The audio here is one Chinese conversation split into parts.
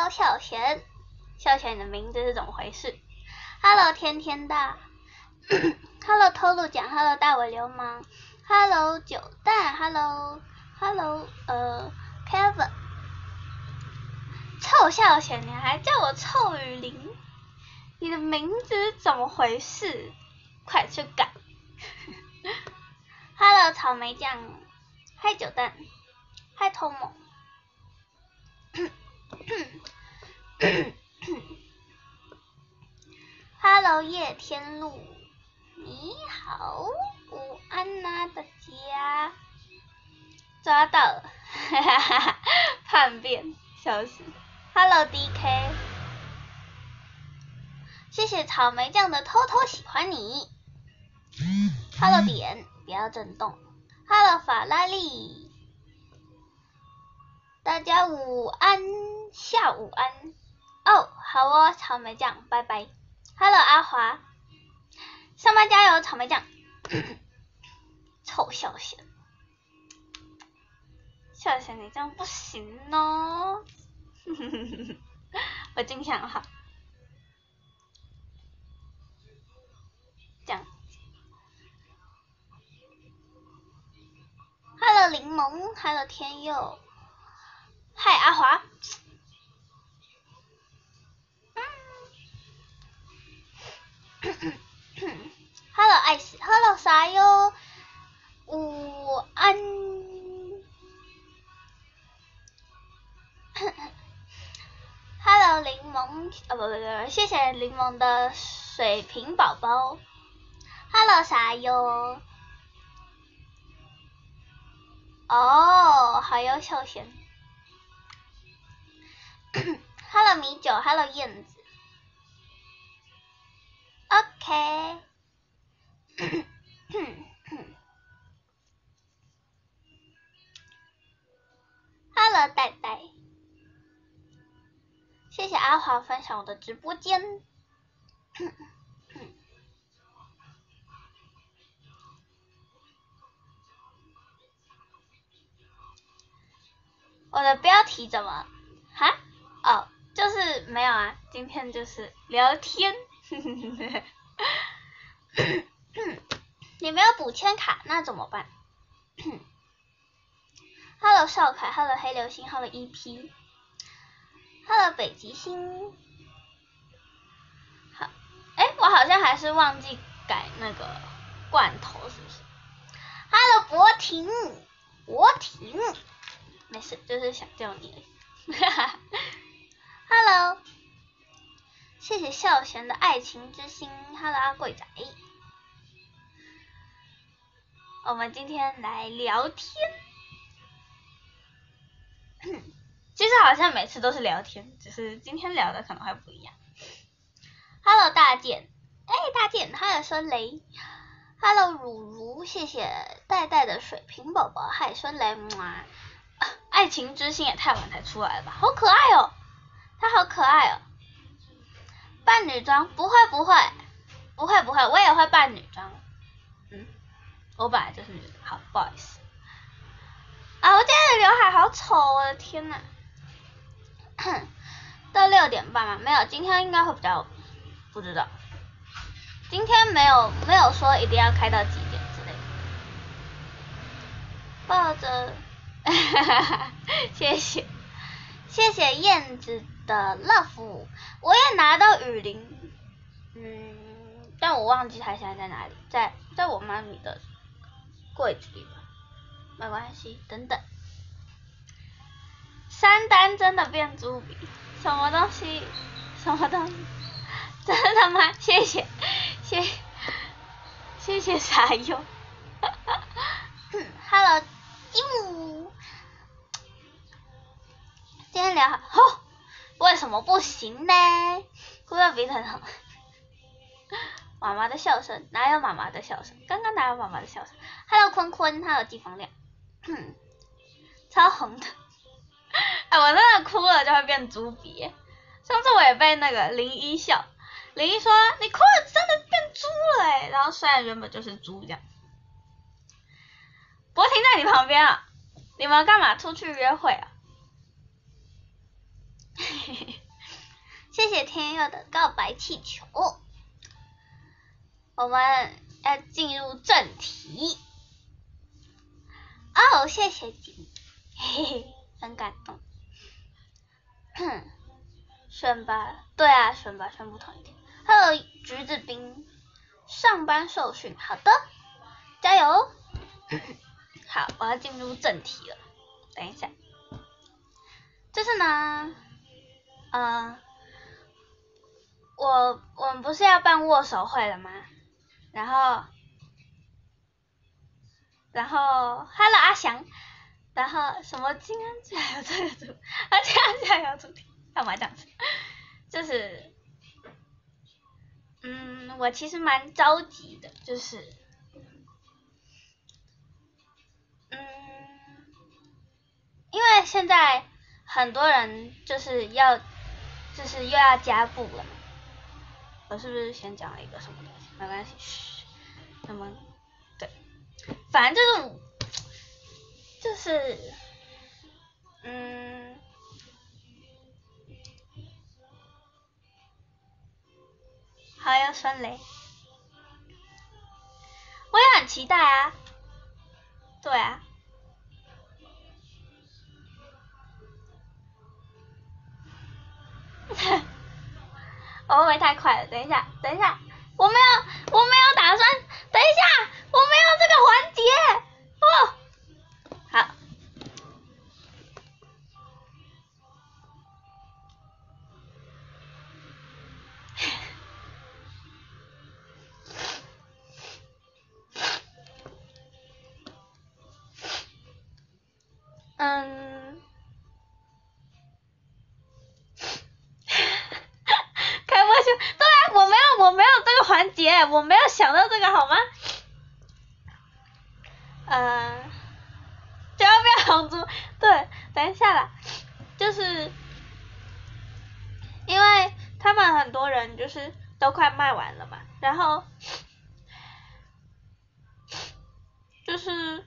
孝贤，孝贤你的名字是怎么回事 ？Hello 天天大，Hello 偷录奖 ，Hello 大尾流氓 ，Hello 九蛋 ，Hello Kevin， 臭孝贤，你还叫我臭雨林，你的名字是怎么回事？快去改！Hello 草莓酱，嗨九蛋，嗨偷萌。Hello 叶天路，你好，午安啊大家，抓到了，哈哈哈，叛变，笑死。Hello DK， 谢谢草莓酱的偷偷喜欢你。Hello 点，不要震动。Hello 法拉利，大家午安，下午安。哦，好哦，草莓酱，拜拜。Hello 阿华，上班加油，草莓酱。臭孝贤，孝贤你这样不行哦。我经常好，这样。Hello 柠檬 ，Hello 天佑，嗨阿华。Hello 艾斯 ，Hello 啥哟？午安。Hello 柠檬，不，谢谢柠檬的水瓶宝宝。Hello 啥哟？哦，好优秀贤。Hello 米酒 ，Hello 燕子。OK。Hello 戴戴，谢谢阿华分享我的直播间。我的标题怎么？哈？哦，就是没有啊，今天就是聊天。你没有补签卡，那怎么办？Hello 少凯 ，Hello 黑流星 ，Hello EP，Hello 北极星。好，我好像还是忘记改那个罐头，是不是 ？Hello 博婷，没事，就是想叫你而已。Hello， 谢谢孝贤的爱情之心。Hello 阿贵仔，我们今天来聊天。其实好像每次都是聊天，只是今天聊的可能会不一样。Hello 大健，大健 ，Hello 孙雷 ，Hello 如如，谢谢戴戴的水瓶宝宝，嗨孙雷，爱情之心也太晚才出来了吧，好可爱哦，他好可爱哦。扮女装不会，我也会扮女装。我本来就是女的，好，不好意思。啊，我今天的刘海好丑，我的天哪！到6点半吗？没有，今天应该会比较，不知道。今天没有说一定要开到几点之类的。抱着，谢谢燕子的 love， 我也拿到雨林，但我忘记它现在在哪里，在我妈咪的柜子里吧，没关系，等等。3单真的变猪鼻，什么东西？真的吗？谢谢傻优。Hello 吉姆，今天聊好，为什么不行呢？哭到鼻子很痛。妈妈的笑声，哪有妈妈的笑声？刚刚哪有妈妈的笑声 ？Hello 坤坤 ，Hello 季风亮，超红的。我真的哭了就会变猪鼻。上次我也被那个林一笑，林一说你哭了真的变猪了然后虽然原本就是猪这样。博婷在你旁边啊，你们干嘛出去约会啊？ 谢谢天佑的告白气球。我们要进入正题。哦，谢谢景，嘿嘿，很感动。选吧，对啊，选吧，宣布同一天。Hello，橘子冰，上班受训，好的，加油。好，我要进入正题了。等一下，就是呢，我们不是要办握手会了吗？然后 Hello 阿翔，然后什么金安居然有这个主，金安居然有主题，干嘛这样子？就是，我其实蛮着急的，就是，因为现在很多人就是又要加布了。我是不是先讲了一个什么东西？没关系，嘘。那么，对，反正就是，好有孙雷，我也很期待啊。对啊。我会不会太快了？等一下，我没有打算，等一下，我没有这个环节哦。好。开播秀，对啊，我没有这个环节，我没有想到这个好吗？就要变红猪，对，等一下啦，就是因为他们很多人就是都快卖完了嘛，然后就是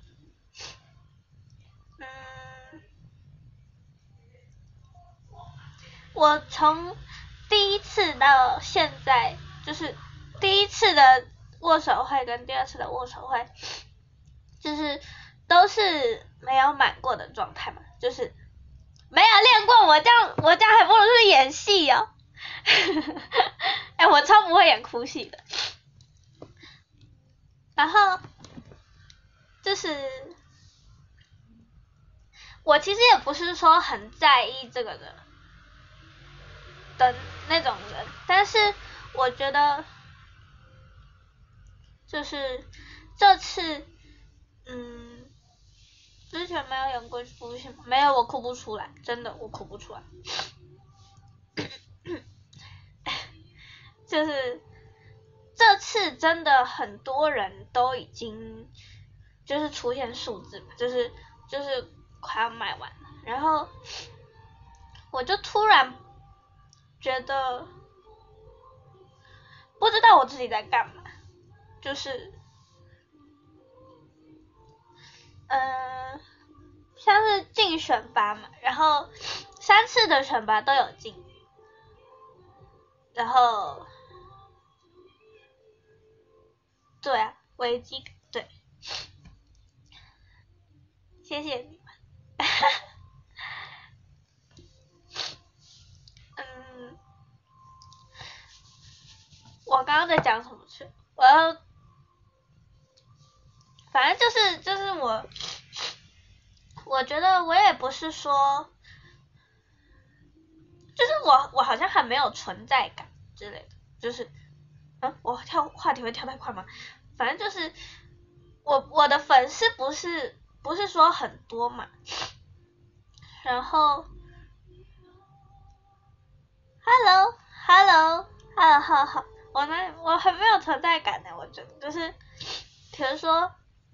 我从第一次到现在，就是第一次的握手会跟第二次的握手会，就是都是没有满过的状态嘛，就是没有练过，我这样还不如是演戏哦。我超不会演哭戏的。然后就是我其实也不是说很在意这个的那种人，但是我觉得就是这次之前没有演过哭戏，没有，我哭不出来，真的我哭不出来。就是这次真的很多人都已经就是出现数字嘛，就是快要卖完了，然后我就突然觉得不知道我自己在干嘛，就是像是进选拔嘛，然后3次的选拔都有进，然后对啊，危机对，谢谢你们。我刚刚在讲什么去？反正就是我觉得我也不是说，就是我好像很没有存在感之类的，就是我话题会跳太快吗？反正就是我的粉丝不是说很多嘛，然后 hello，我很没有存在感的，我觉得就是比如说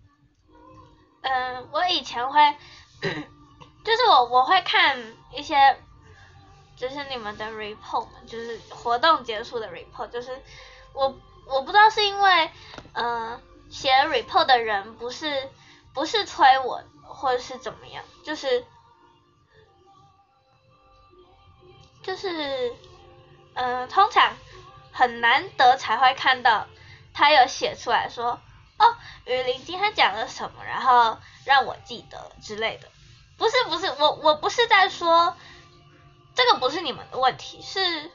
我以前会就是我会看一些就是你们的 report， 就是活动结束的 report， 就是我不知道是因为写 report 的人不是催我或者是怎么样，就是通常很难得才会看到他有写出来说，哦，雨林今天讲了什么，然后让我记得之类的。不是，我不是在说这个不是你们的问题，是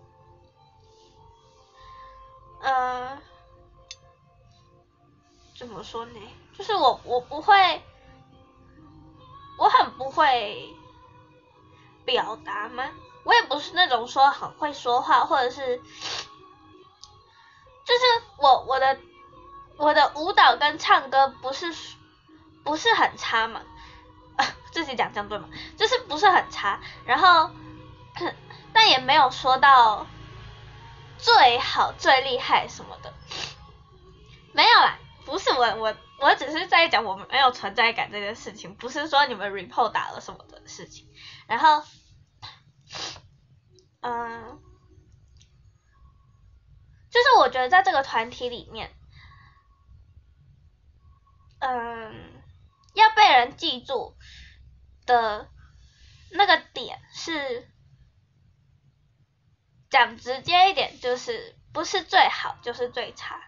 怎么说呢？就是我不会，我很不会表达吗？我也不是那种说很会说话，或者是，就是我的舞蹈跟唱歌不是很差嘛，自己讲这样对吗？就是不是很差，然后但也没有说到最好最厉害什么的，没有啦，不是我只是在讲我没有存在感这件事情，不是说你们 report 打了什么的事情，然后就是我觉得在这个团体里面，要被人记住的那个点是，讲直接一点，就是不是最好就是最差。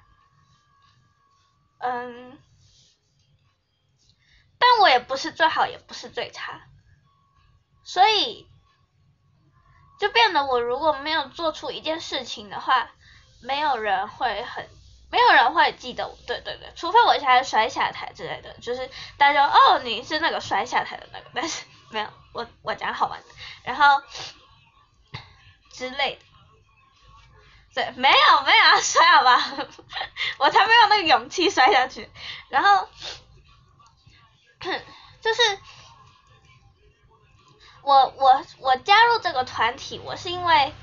但我也不是最好，也不是最差，所以就变得我如果没有做出一件事情的话，没有人会记得我，对，除非我现在摔下台之类的，就是大家哦你是那个摔下台的那个，但是没有，我讲好玩的，然后之类的，对，没有要摔好吧，我才没有那个勇气摔下去，然后就是我加入这个团体，我是因为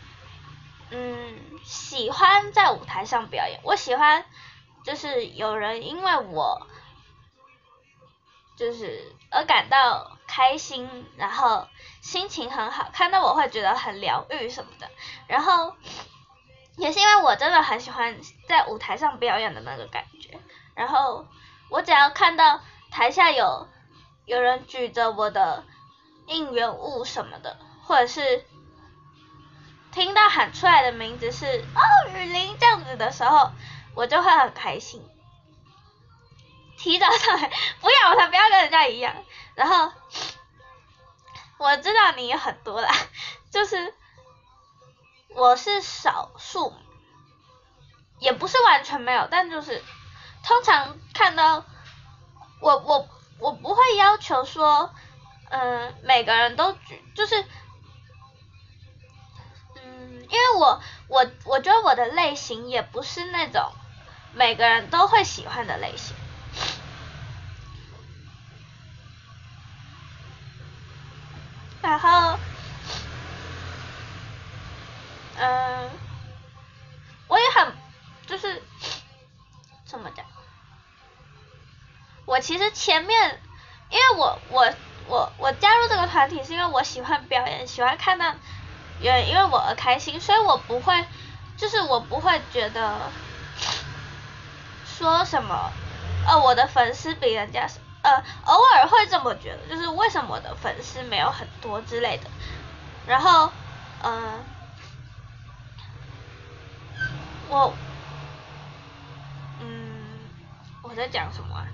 喜欢在舞台上表演，我喜欢就是有人因为我就是而感到开心，然后心情很好，看到我会觉得很疗愈什么的，然后也是因为我真的很喜欢在舞台上表演的那个感觉，然后我只要看到台下有人举着我的应援物什么的，或者是听到喊出来的名字是哦雨林这样子的时候，我就会很开心。提早上来，不要，我才不要跟人家一样。然后我知道你有很多啦，就是我是少数，也不是完全没有，但就是通常看到我不会要求说，每个人都就是因为我觉得我的类型也不是那种每个人都会喜欢的类型。然后，我也很就是怎么讲？我其实前面，因为我加入这个团体是因为我喜欢表演，喜欢看到有人因为我而开心，所以我不会觉得说什么我的粉丝比人家偶尔会这么觉得，就是为什么我的粉丝没有很多之类的，然后我在讲什么啊？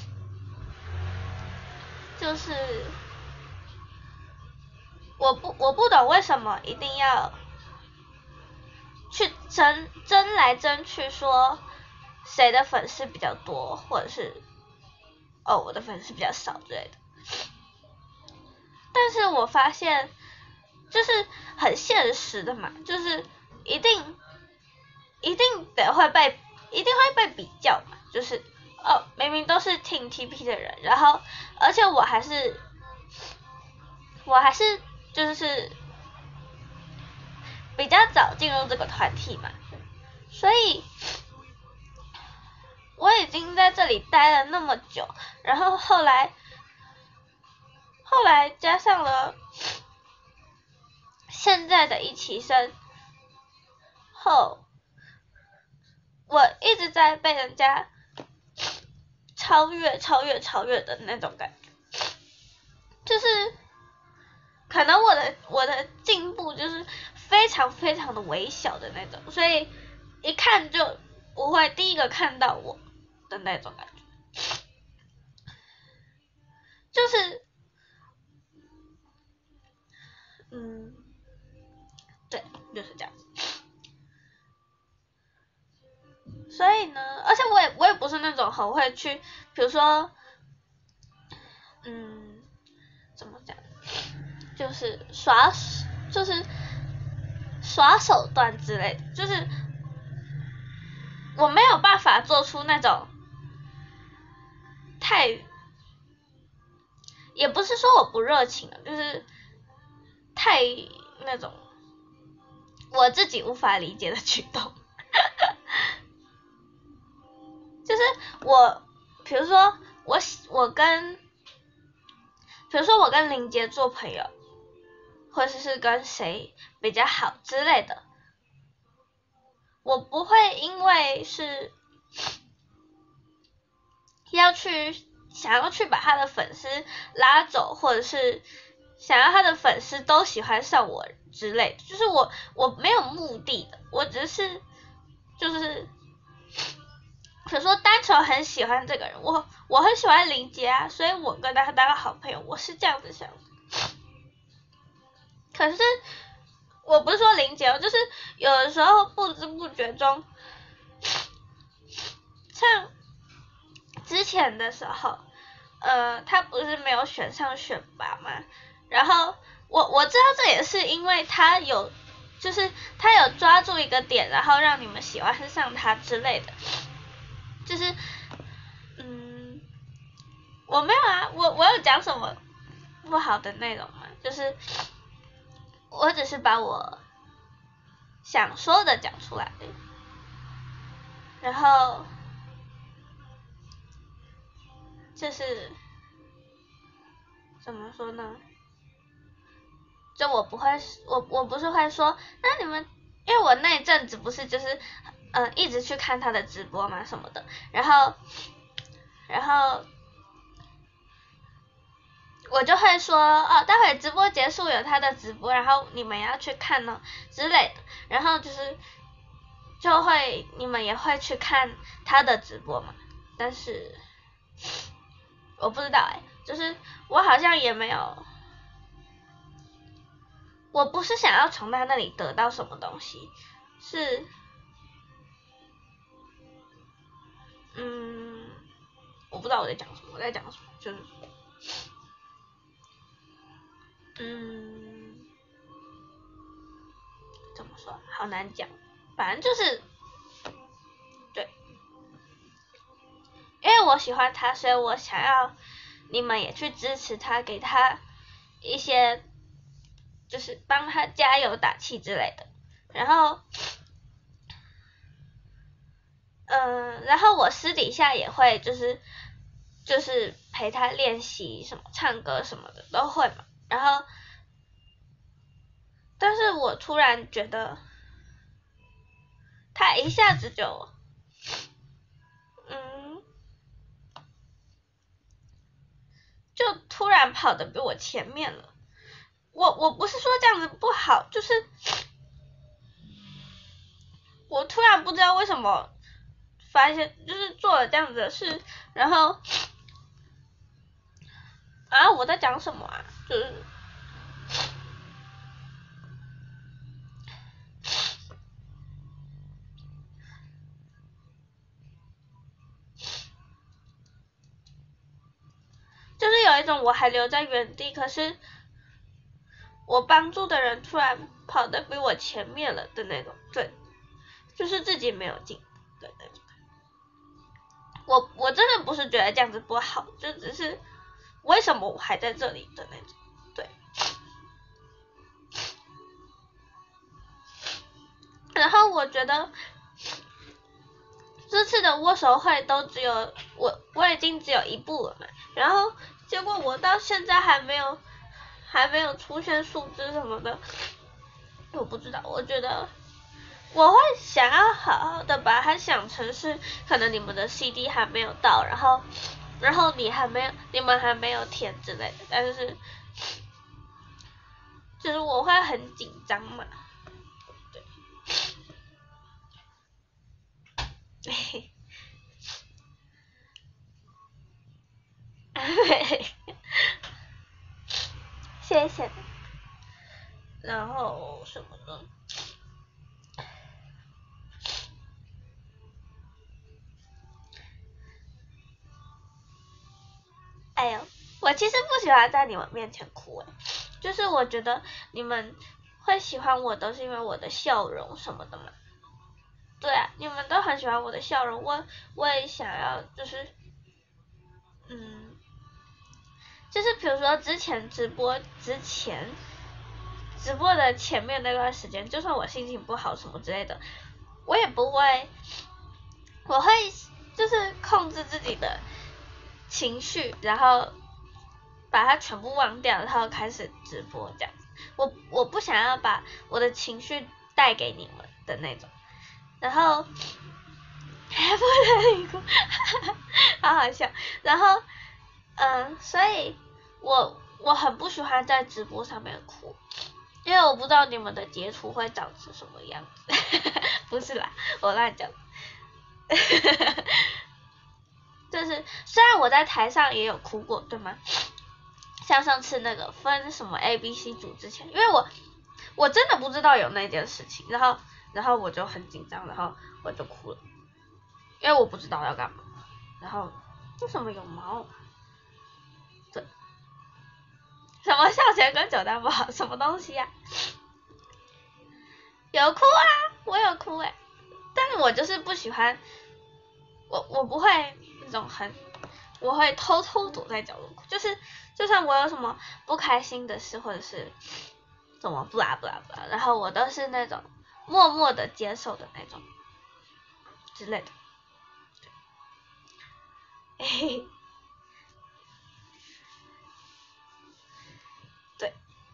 就是我不懂为什么一定要去争来争去说谁的粉丝比较多，或者是我的粉丝比较少之类的。但是我发现就是很现实的嘛，就是一定会被比较嘛，就是明明都是听 TP 的人，然后而且我还是就是比较早进入这个团体嘛，所以我已经在这里待了那么久，然后后来加上了现在的一期生后，我一直在被人家超越的那种感觉，就是可能我的进步就是非常非常的微小的那种，所以一看就不会第一个看到我的那种感觉，就是对，就是这样子。所以呢，而且我也不是那种很会去，比如说，怎么讲，就是耍手段之类的，就是我没有办法做出那种太，也不是说我不热情，就是太那种我自己无法理解的举动。就是比如说我跟林杰做朋友，或者是跟谁比较好之类的，我不会因为是想要去把他的粉丝拉走，或者是想要他的粉丝都喜欢上我之类的，就是我没有目的的，我只是就是比如说单纯很喜欢这个人，我很喜欢林杰啊，所以我跟他当个好朋友，我是这样子想的。可是我不是说林杰，就是有的时候不知不觉中，像之前的时候，他不是没有选上选拔嘛，然后我知道这也是因为他有抓住一个点，然后让你们喜欢上他之类的，就是我没有啊，我有讲什么不好的内容吗？就是我只是把我想说的讲出来，然后就是怎么说呢？就我不会，我不是会说，那你们，因为我那一阵子不是就是一直去看他的直播嘛什么的，然后我就会说哦，待会直播结束有他的直播，然后你们要去看哦之类的，然后就会你们也会去看他的直播嘛，但是我不知道就是我好像也没有，我不是想要从他那里得到什么东西，是我不知道我在讲什么，就是怎么说，好难讲，反正就是对，因为我喜欢他，所以我想要你们也去支持他，给他一些就是帮他加油打气之类的，然后我私底下也会就是陪他练习什么唱歌什么的都会嘛，然后但是我突然觉得他一下子就突然跑得比我前面了，我不是说这样子不好，就是我突然不知道为什么发现就是做了这样子的事，然后我在讲什么啊？就是有一种我还留在原地，可是我帮助的人突然跑得比我前面了的那种，对，就是自己没有进的那种。我真的不是觉得这样子不好，就只是为什么我还在这里的那种，对。然后我觉得这次的握手会都只有我已经只有一部了嘛，然后结果我到现在还没有出现数字什么的，我不知道，我觉得我会想要好好的把它想成是可能你们的 CD 还没有到，然后你们还没有填之类的，但是就是我会很紧张嘛， 然后什么呢？哎呦，我其实不喜欢在你们面前哭就是我觉得你们会喜欢我都是因为我的笑容什么的嘛。对啊，你们都很喜欢我的笑容，我也想要就是就是比如说之前直播的前面那段时间，就算我心情不好什么之类的，我也不会，我会就是控制自己的情绪，然后把它全部忘掉，然后开始直播这样子。我不想要把我的情绪带给你们的那种，然后还不能理哭，好好笑。然后所以我很不喜欢在直播上面哭，因为我不知道你们的截图会长成什么样子。不是啦，我乱讲。就是虽然我在台上也有哭过，对吗？像上次那个分什么 A、B、C 组之前，因为我真的不知道有那件事情，然后我就很紧张，然后我就哭了，因为我不知道要干嘛。然后为什么有毛？对，什么笑前跟酒蛋不好？什么东西呀？有哭啊，我有哭但是我就是不喜欢，我不会那种我会偷偷躲在角落哭，就是就算我有什么不开心的事或者是什么不啦不啦不啦，然后我都是那种默默的接受的那种之类的。对，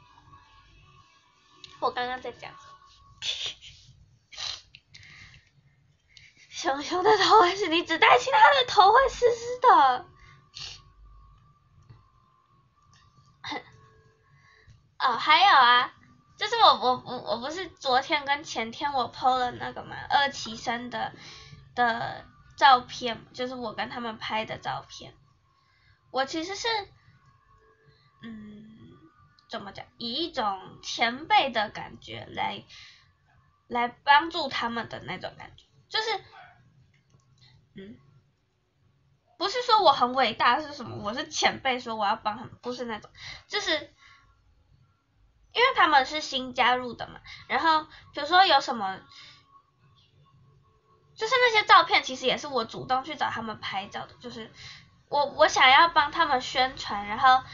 我刚刚在讲熊熊的头会是你只担心他的头会湿湿的。哦，还有啊，就是我不是昨天跟前天我 PO 了那个嘛二期生的照片，就是我跟他们拍的照片。我其实是怎么讲，以一种前辈的感觉来帮助他们的那种感觉，就是不是说我很伟大是什么，我是前辈说我要帮他们，不是那种，就是因为他们是新加入的嘛，然后比如说有什么，就是那些照片其实也是我主动去找他们拍照的，就是我想要帮他们宣传，然后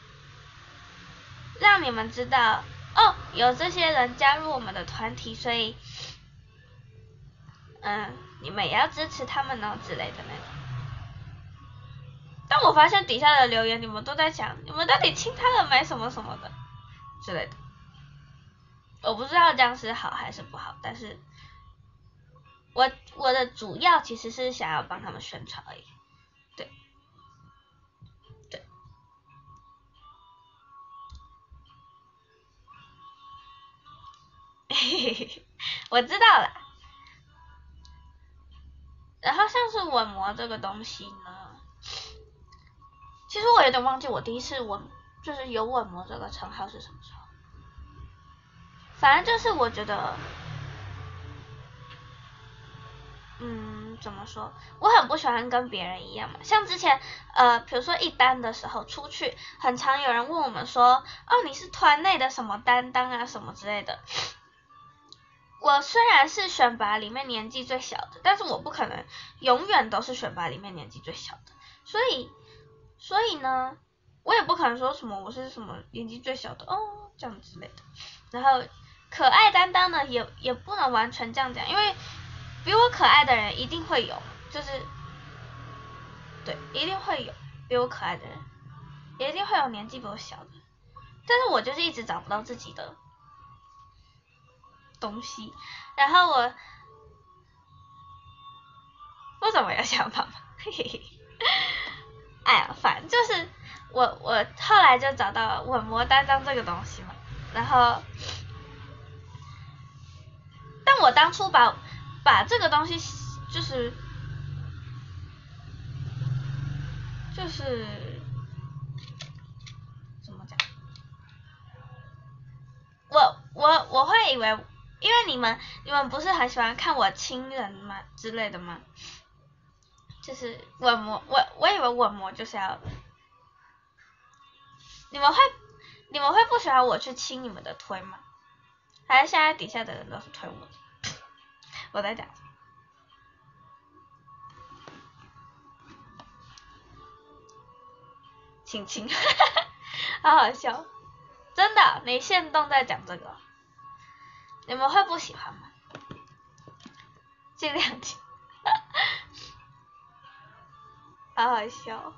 让你们知道哦，有这些人加入我们的团体，所以你们也要支持他们哦之类的那种。但我发现底下的留言，你们都在讲你们到底亲他了没什么什么的之类的。我不知道这样是好还是不好，但是我的主要其实是想要帮他们宣传而已。对，对，我知道了。然后像是稳模这个东西呢，其实我有点忘记我第一次就是有稳模这个称号是什么时候。反正就是我觉得，怎么说？我很不喜欢跟别人一样嘛。像之前比如说一单的时候出去，很常有人问我们说，哦你是团内的什么担当啊什么之类的。我虽然是选拔里面年纪最小的，但是我不可能永远都是选拔里面年纪最小的，所以呢，我也不可能说什么我是什么年纪最小的哦这样之类的。然后可爱担当呢，也不能完全这样讲，因为比我可爱的人一定会有，就是对，一定会有比我可爱的人，也一定会有年纪比我小的，但是我就是一直找不到自己的东西，然后我为什么要想爸爸？嘿嘿嘿，哎呀，反正就是我后来就找到了稳模担当这个东西嘛，然后，但我当初把这个东西就是怎么讲？ 我会以为，因为你们不是很喜欢看我亲人吗之类的吗？就是稳模，我以为稳模就是要，你们会不喜欢我去亲你们的推吗？还是现在底下的人都是推我的？我在讲。亲亲，好好笑，真的，你现动在讲这个，你们会不喜欢吗？尽量亲，好好笑，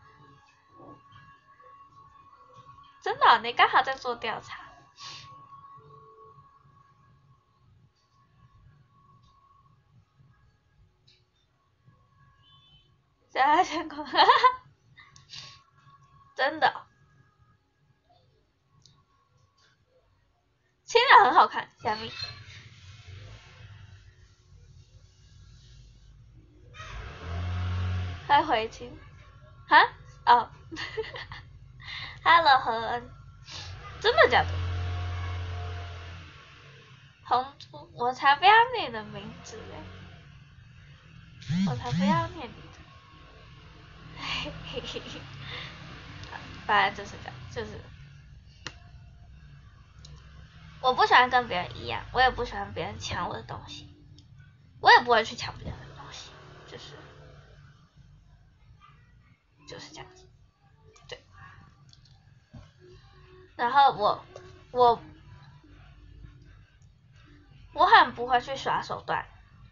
真的，你刚好在做调查。加成功，真的，亲的很好看，下面。快回亲，哈？哦，Hello 何恩，真的假的？红猪，我才不要念你的名字嘞，我才不要念你的，嘿嘿嘿嘿，反正就是这样，就是我不喜欢跟别人一样，我也不喜欢别人抢我的东西，我也不会去抢别人的东西，就是这样子，对。然后我很不会去耍手段，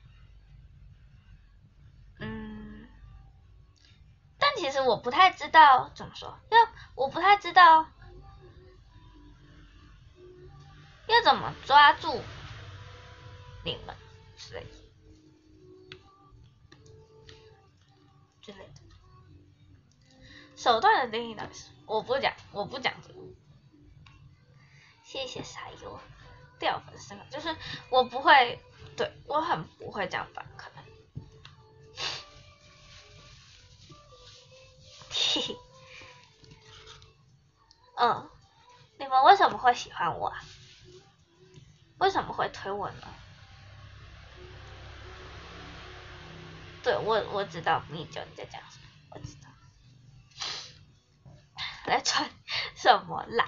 但其实我不太知道怎么说，因为我不太知道要怎么抓住你们之类的。手段的定义到底是？我不讲这个。谢谢傻优掉粉丝了，就是我不会，对我很不会这样反，可能。嘿嘿，你们为什么会喜欢我啊？为什么会推我呢？对，我知道米酒你在讲什么，我知道。来传什么啦？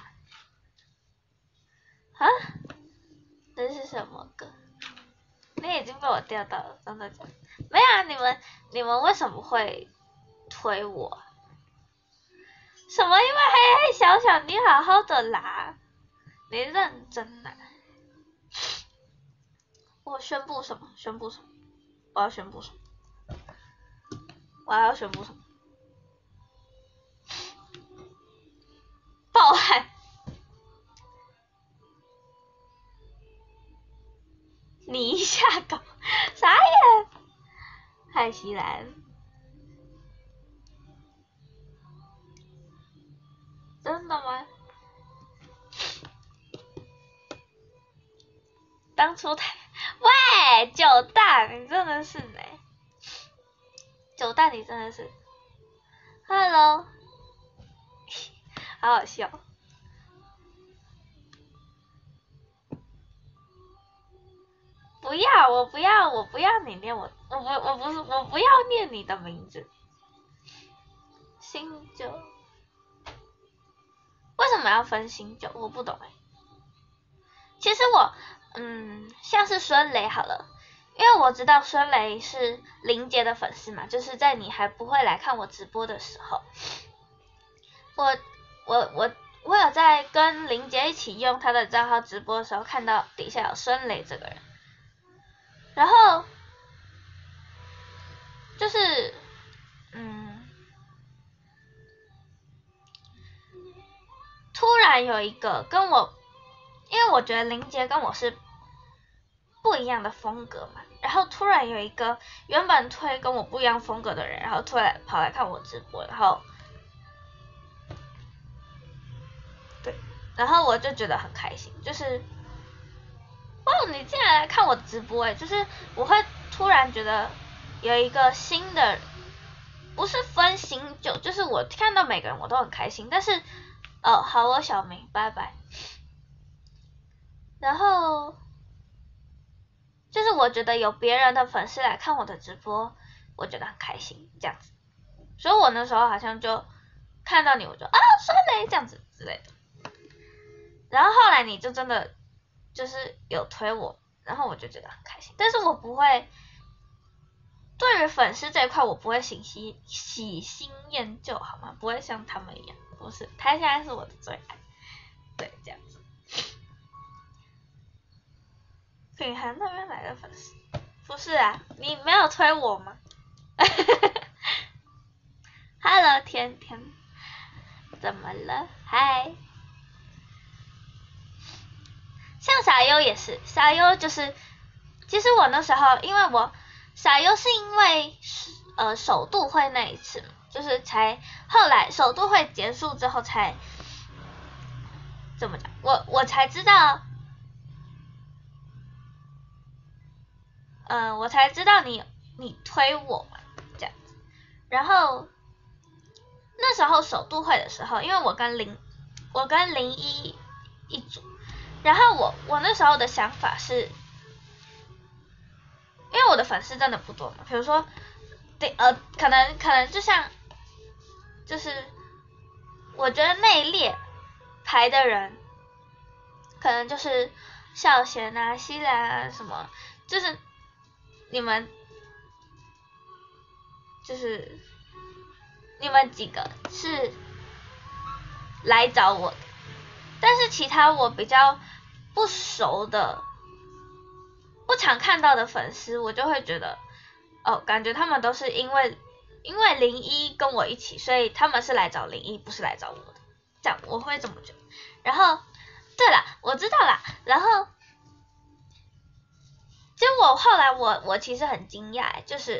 啊？这是什么歌？你已经被我钓到了，真的假的？没有啊，你们为什么会推我？什么？因为黑黑小小，你好好的啦，你认真啦。我宣布什么？宣布什么？我要宣布什么？我还要宣布什么？爆汗！你一下搞啥呀？海西兰，真的吗？当初喂九大，你真的是呢，九大你真的是，Hello，好好笑。不要，我不要你念我不要念你的名字。新酒，为什么要分新酒？我不懂哎。其实我，像是孙雷好了，因为我知道孙雷是林杰的粉丝嘛，就是在你还不会来看我直播的时候，我有在跟林杰一起用他的账号直播的时候，看到底下有孙雷这个人，然后就是，突然有一个跟我，因为我觉得林杰跟我是不一样的风格嘛，然后突然有一个原本推跟我不一样风格的人，然后突然跑来看我直播，然后，对，然后我就觉得很开心，就是，哦，你竟然来看我直播哎，就是我会突然觉得有一个新的，不是分新旧，就是我看到每个人我都很开心，但是。好，我小明，拜拜。 然后就是我觉得有别人的粉丝来看我的直播，我觉得很开心这样子。所以我那时候好像就看到你，我就酸雷这样子之类的。然后后来你就真的就是有推我，然后我就觉得很开心。但是我不会对于粉丝这一块，我不会喜新厌旧，好吗？不会像他们一样，不是，他现在是我的最爱，对，这样子。品涵那边来的粉丝，不是啊，你没有推我吗？Hello， 甜甜，怎么了？嗨。像傻优也是，傻优就是，其实我那时候因为我傻优是因为首度会那一次，就是才后来首度会结束之后才怎么讲，我才知道，我才知道你推我嘛这样子，然后那时候首度会的时候，因为我跟零一组，然后我那时候的想法是，因为我的粉丝真的不多嘛，比如说，可能就像，就是我觉得那一列排的人，可能就是孝贤啊、西兰啊什么，就是你们，就是你们几个是来找我的，但是其他我比较不熟的、不常看到的粉丝，我就会觉得，感觉他们都是因为零一跟我一起，所以他们是来找零一，不是来找我的，这样我会这么觉得。然后，对了，我知道啦，然后，结果后来我其实很惊讶，就是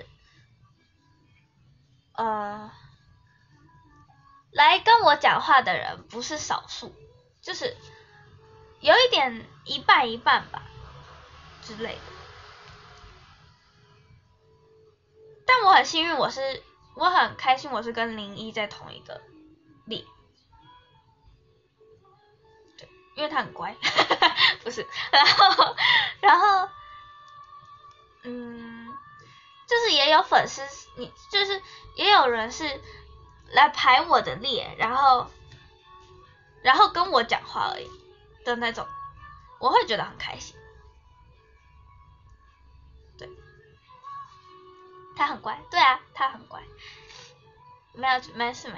来跟我讲话的人不是少数，就是有一点一半一半吧之类的。但我很幸运，我很开心，我是跟零一在同一个列，对，因为他很乖，不是，然后，就是也有粉丝，就是也有人是来排我的列，然后跟我讲话而已的那种，我会觉得很开心。对，他很乖，对啊，他很乖，没事。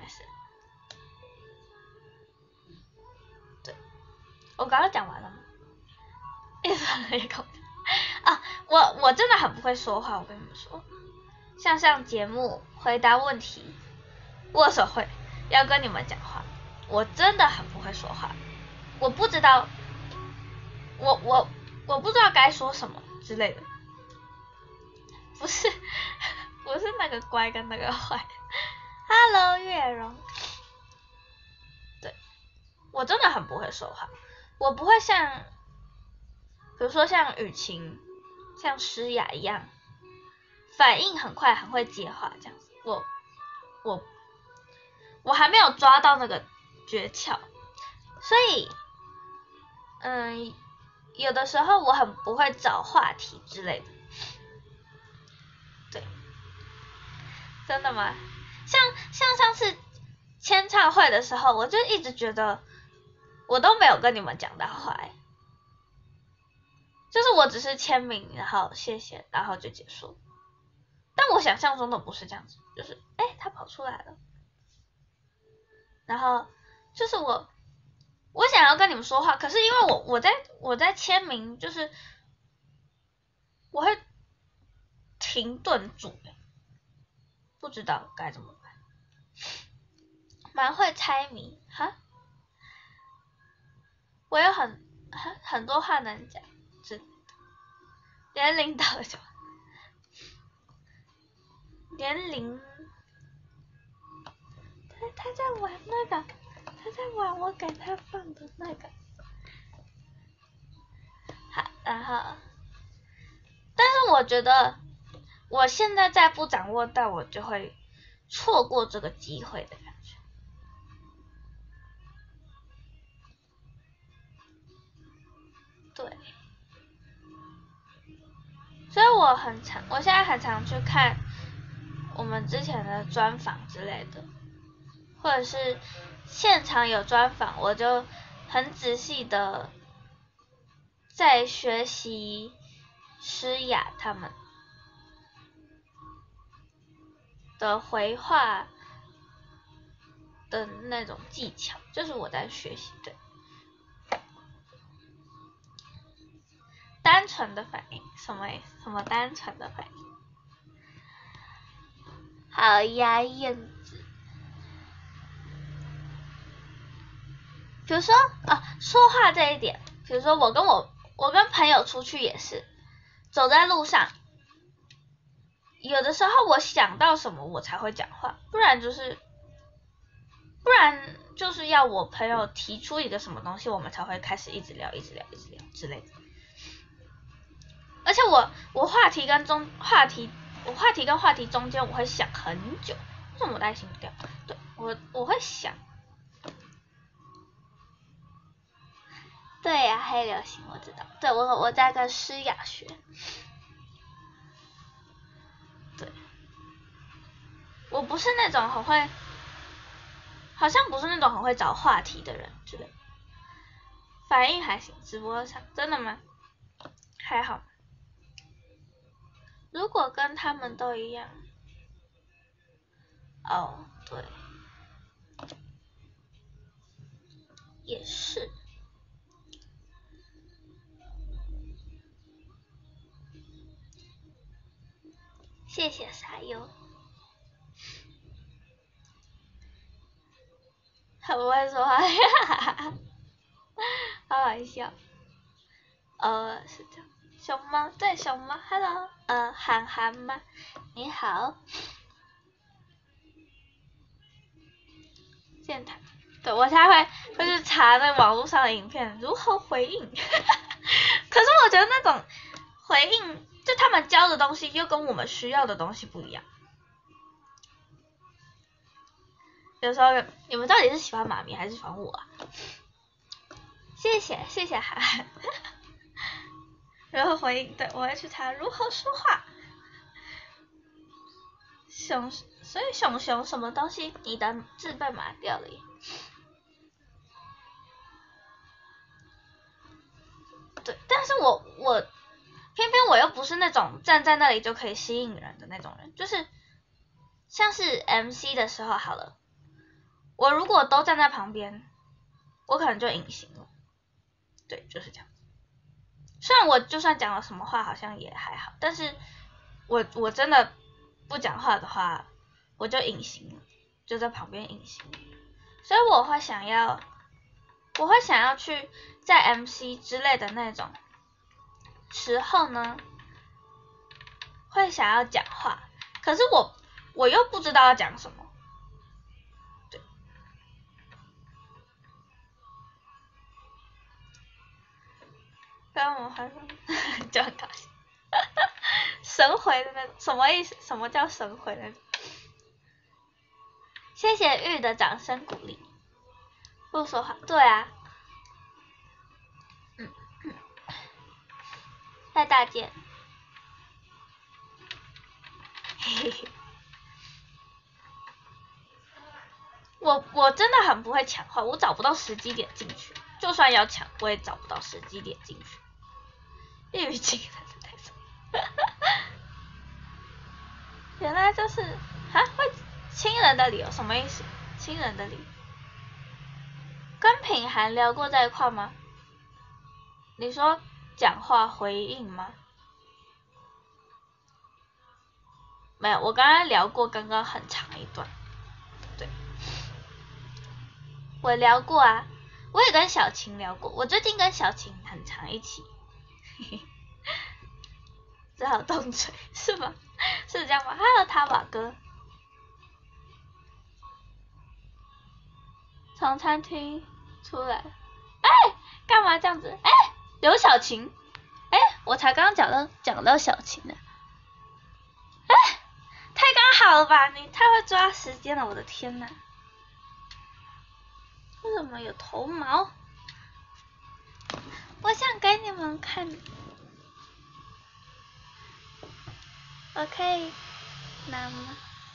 对，我刚刚讲完了吗？一直一口啊，我真的很不会说话，我跟你们说，像上节目回答问题、握手会要跟你们讲话，我真的很不会说话，我不知道，我不知道该说什么之类的，不是那个乖跟那个坏。Hello， 月荣，对，我真的很不会说话，我不会像，比如说像雨晴、像诗雅一样，反应很快，很会接话这样子。我还没有抓到那个诀窍，所以，有的时候我很不会找话题之类的。对，真的吗？像上次签唱会的时候，我就一直觉得我都没有跟你们讲到话，就是我只是签名，然后谢谢，然后就结束。但我想象中的不是这样子，就是他跑出来了，然后就是我想要跟你们说话，可是因为我在签名，就是我会停顿住，不知道该怎么办。蛮会猜谜哈，我有很多话能讲，连领导就连领，他在玩那个，他在玩我给他放的那个，好，然后，但是我觉得我现在再不掌握到，我就会错过这个机会的感觉。对， 所以我现在很常去看我们之前的专访之类的，或者是现场有专访，我就很仔细的在学习诗雅他们的回话的那种技巧，就是我在学习。对，单纯的反应，什么单纯的反应？好呀，燕子。比如说说话这一点，比如说我跟朋友出去也是，走在路上，有的时候我想到什么我才会讲话，不然就是要我朋友提出一个什么东西，我们才会开始一直聊之类的。而且我话题跟话题中间我会想很久，为什么我带心不掉？对，我会想。对呀，黑流星我知道。对，我在跟诗雅学。对，我不是那种好像不是那种很会找话题的人之类的。反应还行，直播上真的吗？还好。如果跟他们都一样，哦，对，也是。谢谢沙优。很不会说话，好好笑。是这样。熊猫，对，熊猫 ，Hello，涵涵吗？你好。健谈，对，我现在会去查那网络上的影片如何回应，可是我觉得那种回应，就他们教的东西又跟我们需要的东西不一样。有时候你们到底是喜欢妈咪还是喜欢我啊？谢谢涵涵。如何回应？对，我会去查如何说话。所以熊什么东西？你的字被码掉了耶。对，但是我偏偏我又不是那种站在那里就可以吸引人的那种人，就是像是 MC 的时候好了，我如果都站在旁边，我可能就隐形了。对，就是这样。虽然我就算讲了什么话好像也还好，但是我真的不讲话的话，我就隐形了，就在旁边隐形。所以我会想要去在 MC 之类的那种时候呢，会想要讲话，可是我又不知道要讲什么。对，跟我们发生就很搞笑。神回的那种，什么意思？什么叫神回的那种？谢谢玉的掌声鼓励。不说话，对啊。在大件。嘿嘿。我真的很不会抢话，我找不到时机点进去，就算要抢，我也找不到时机点进去。一语惊人的那种。原来就是会亲人的理由，什么意思？亲人的理由。跟品涵聊过这一块吗？你说讲话回应吗？没有，我刚刚聊过，刚刚很长一段。对，我聊过啊，我也跟小晴聊过，我最近跟小晴很常一起。只好动嘴，是吗？是这样吗 ？Hello， 塔瓦哥。从餐厅出来，干嘛这样子？刘小晴，我才刚刚讲到小晴呢。太刚好了吧？你太会抓时间了，我的天哪！为什么有头毛？我想给你们看。 我可以拿吗？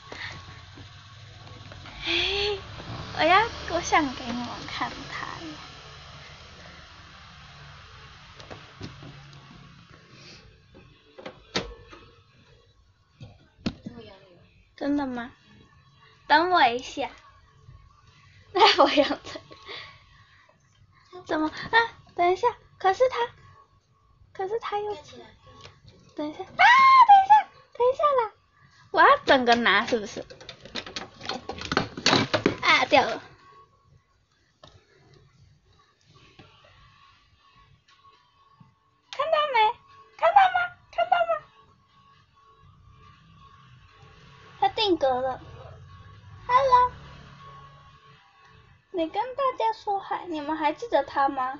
嘿，我想给你们看它。真的吗？等我一下。那我养的。怎么啊？等一下，可是它又……等一下啊！等一下啦！我要整个拿是不是？啊，掉了。看到没？看到吗？看到吗？它定格了。Hello， 你跟大家说嗨，你们还记得他吗？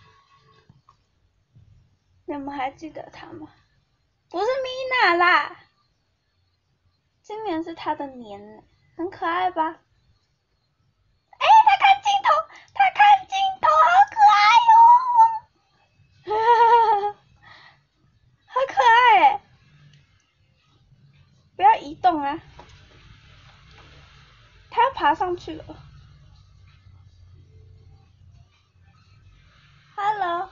你们还记得他吗？不是米娜啦，今年是他的年，很可爱吧？哎，他看镜头，好可爱哟！好可爱哎！不要移动啊！他要爬上去了。Hello，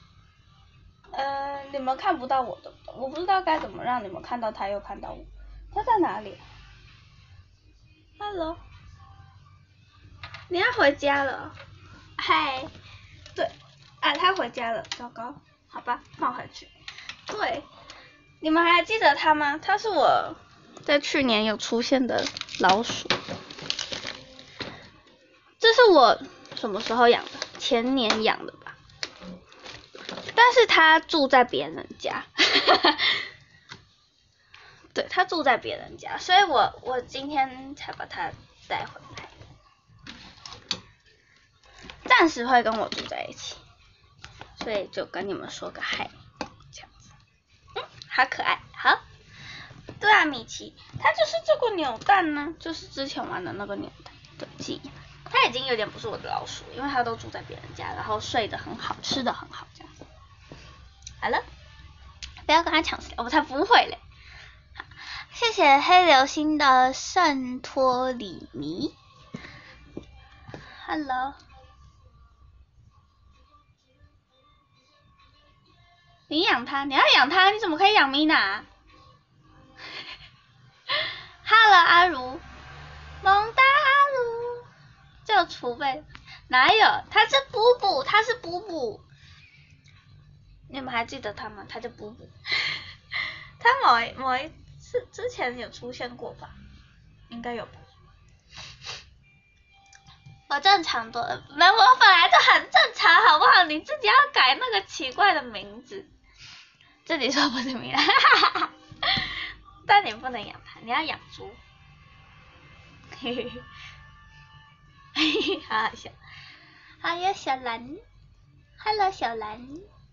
你们看不到我的，我不知道该怎么让你们看到他又看到我。他在哪里 ？Hello， 你要回家了？嗨，对，啊，他回家了，糟糕，好吧，放回去。对，你们还记得他吗？他是我在去年有出现的老鼠。这是我什么时候养的？前年养的吧。但是他住在别人家，对，他住在别人家，所以我今天才把他带回来。暂时会跟我住在一起，所以就跟你们说个嗨，这样子。好可爱，好。对啊，米奇，他就是这个扭蛋呢，就是之前玩的那个扭蛋的记忆。他已经有点不是我的老鼠，因为他都住在别人家，然后睡得很好，吃得很好，这样子。好了，不要跟他抢食物，我才不会嘞。谢谢黑流星的圣托里尼。Hello， 你养它？你要养它？你怎么可以养米娜？Hello， 阿如，萌哒阿如，就储备哪有？他是布布，他是布布。你们还记得他吗？他叫布布。他某一次之前有出现过吧？应该有吧。我正常多了，没，我本来就很正常，好不好？你自己要改那个奇怪的名字，自己说不是米娜，但你不能养它，你要养猪。嘿嘿嘿，嘿嘿，好好笑。还有小兰 ，Hello 小兰，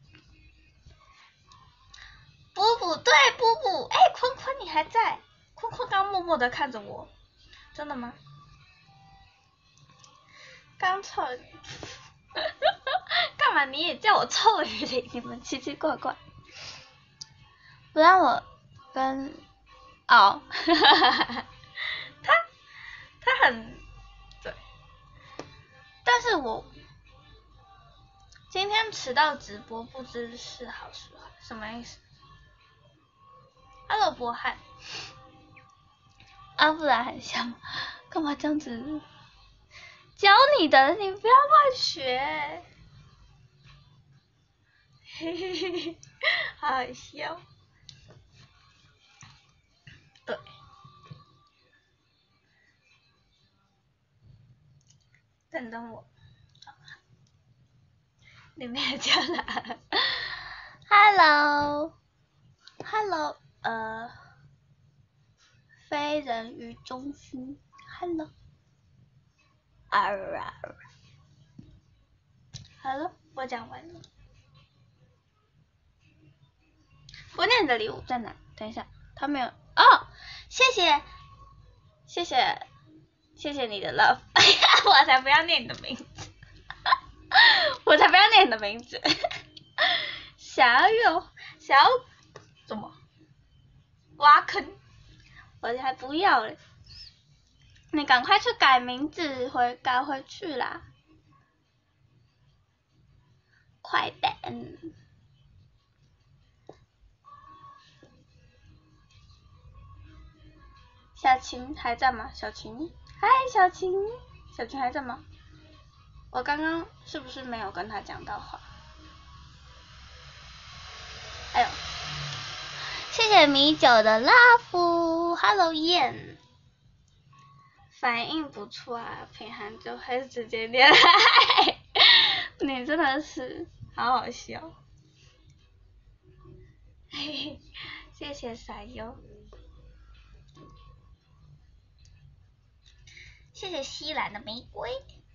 布布对布布，哎，坤坤你还在？坤坤刚默默的看着我，真的吗？刚臭你，干嘛你也叫我臭鱼灵？你们奇奇怪怪，不让我跟哦，他很对，但是我今天迟到直播，不知是好是坏，什么意思 ？Hello 博翰，阿布兰很像，干嘛这样子？教你的，你不要乱学。嘿嘿嘿，好好笑。对，等等我。你没有叫啦 ？Hello，非人鱼中心 ，Hello， 好了，我讲完了。我念你的礼物在哪？等一下，他没有哦，谢谢你的 love， 我才不要念你的名字，我才不要念你的名字，小怎么？ 挖坑，我才不要嘞！你赶快去改名字，改回去啦，快点！小琴还在吗？小琴，嗨，小琴，小琴还在吗？我刚刚是不是没有跟他讲到话？哎呦，谢谢米酒的 love，Hello 燕，反应不错啊，平涵就会直接恋爱，你真的是好好笑，嘿嘿，谢谢傻优，谢谢西兰的玫瑰。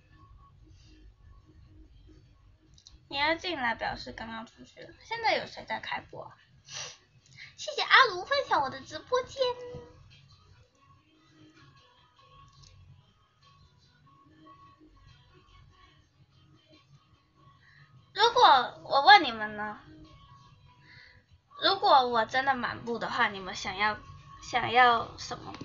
你要进来表示刚刚出去了。现在有谁在开播啊？谢谢阿卢分享我的直播间。如果我问你们呢？如果我真的满布的话，你们想要什么？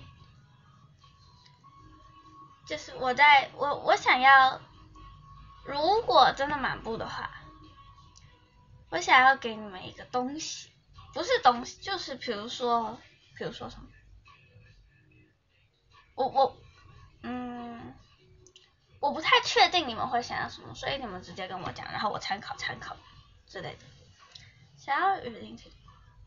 就是我想要，如果真的满布的话，我想要给你们一个东西，不是东西，就是比如说什么？我不太确定你们会想要什么，所以你们直接跟我讲，然后我参考之类的。想要语音听，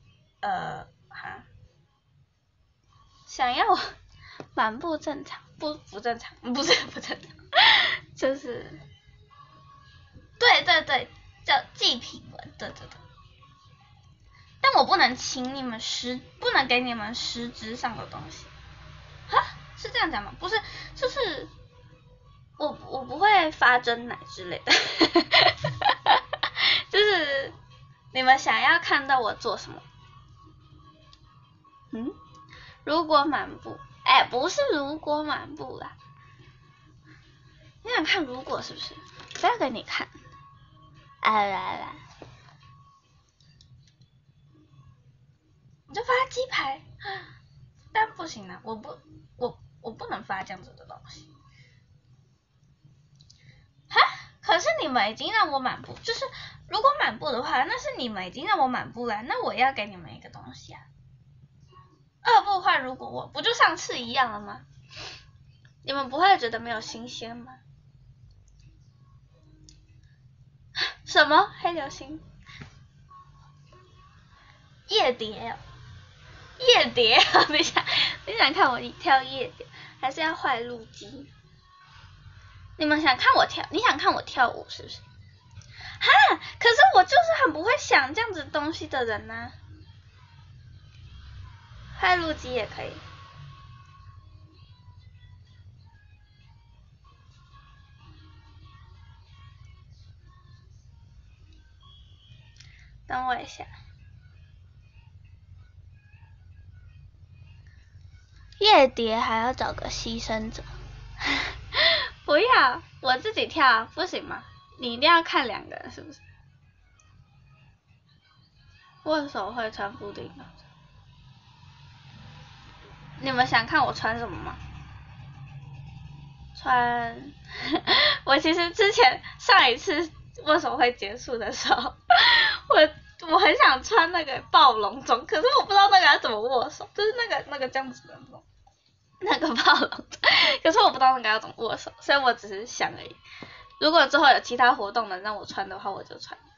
想要满不正常，不正常，不是不正常，就是对，叫祭品文，对。但我不能给你们实质上的东西。哈，是这样讲吗？不是，就是我不会发真奶之类的，就是你们想要看到我做什么？如果满布，不是如果满布啦，你想看如果是不是？不要给你看，来，你就发鸡排，但不行啊，我不能发这样子的东西。哈，可是你们已经让我满布，就是如果满布的话，那是你们已经让我满布了，那我要给你们一个东西啊。二布换如果我不就上次一样了吗？你们不会觉得没有新鲜吗？什么黑流星？夜蝶，你想看我跳夜蝶，还是要坏路机？你想看我跳舞是不是？哈，可是我就是很不会想这样子东西的人啊。坏路机也可以。等我一下。夜蝶还要找个牺牲者。不要，我自己跳不行吗？你一定要看两个人是不是？握手会穿布丁的。你们想看我穿什么吗？我其实之前上一次握手会结束的时候，我很想穿那个暴龙装，可是我不知道那个要怎么握手，就是那个这样子的那个暴龙，可是我不知道那个要怎么握手，所以我只是想而已。如果之后有其他活动能让我穿的话，我就穿。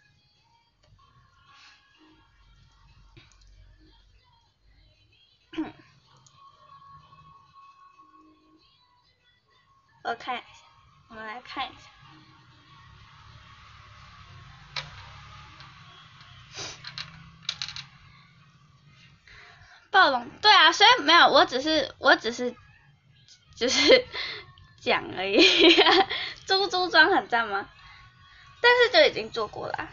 我看一下，我们来看一下。暴龙，对啊，所以没有，我只是讲而已。猪装很赞吗？但是就已经做过了啊。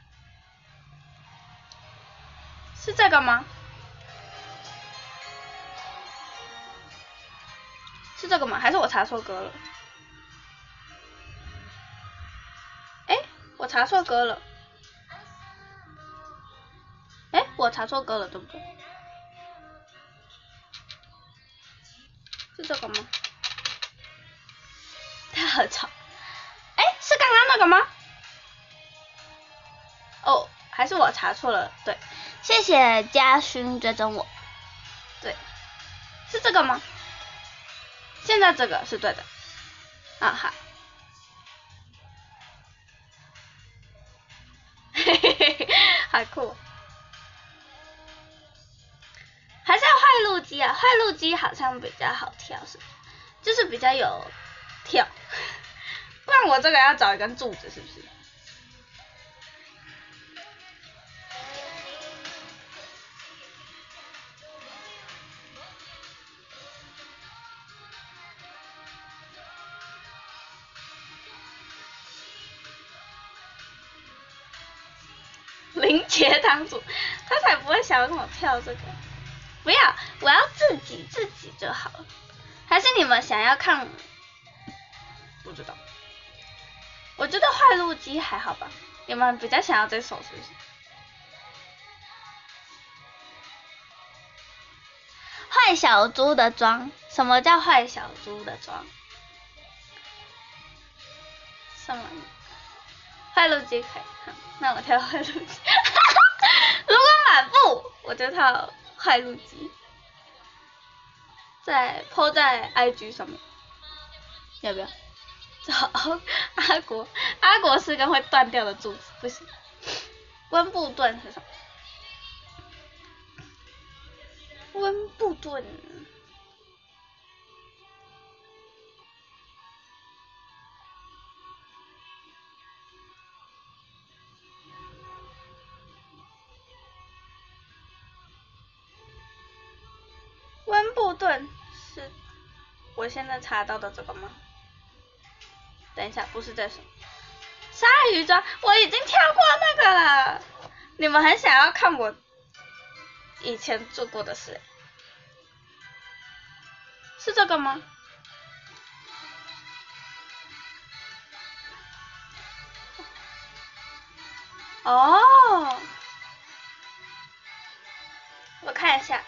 是这个吗？是这个吗？还是我查错歌了？我查错歌了。我查错歌了，对不对？ 是这个吗？它很吵。哎，是刚刚那个吗？哦，还是我查错了。对，谢谢嘉勋追踪我。对，是这个吗？现在这个是对的。啊好。嘿嘿嘿，好酷。还是要坏路机啊，坏路机好像比较好跳，是吧？就是比较有跳。不然我这个要找一根柱子，是不是？林杰堂主，他才不会想要跟我跳这个。不要，我要自己就好了。还是你们想要看？不知道。我觉得坏路机还好吧，你们比较想要这首是不是？坏小猪的妆，什么叫坏小猪的妆？什么？坏路机可以，好，那我跳坏路机。如果满布，我就跳坏路机，再 po 在 IG 上面，要不要？找阿国是根会断掉的柱子，不行。温布顿是什么？温布顿。温布顿是我现在查到的这个吗？等一下，不是这首。鲨鱼装，我已经跳过那个了。你们很想要看我以前做过的事，是这个吗？哦，我看一下。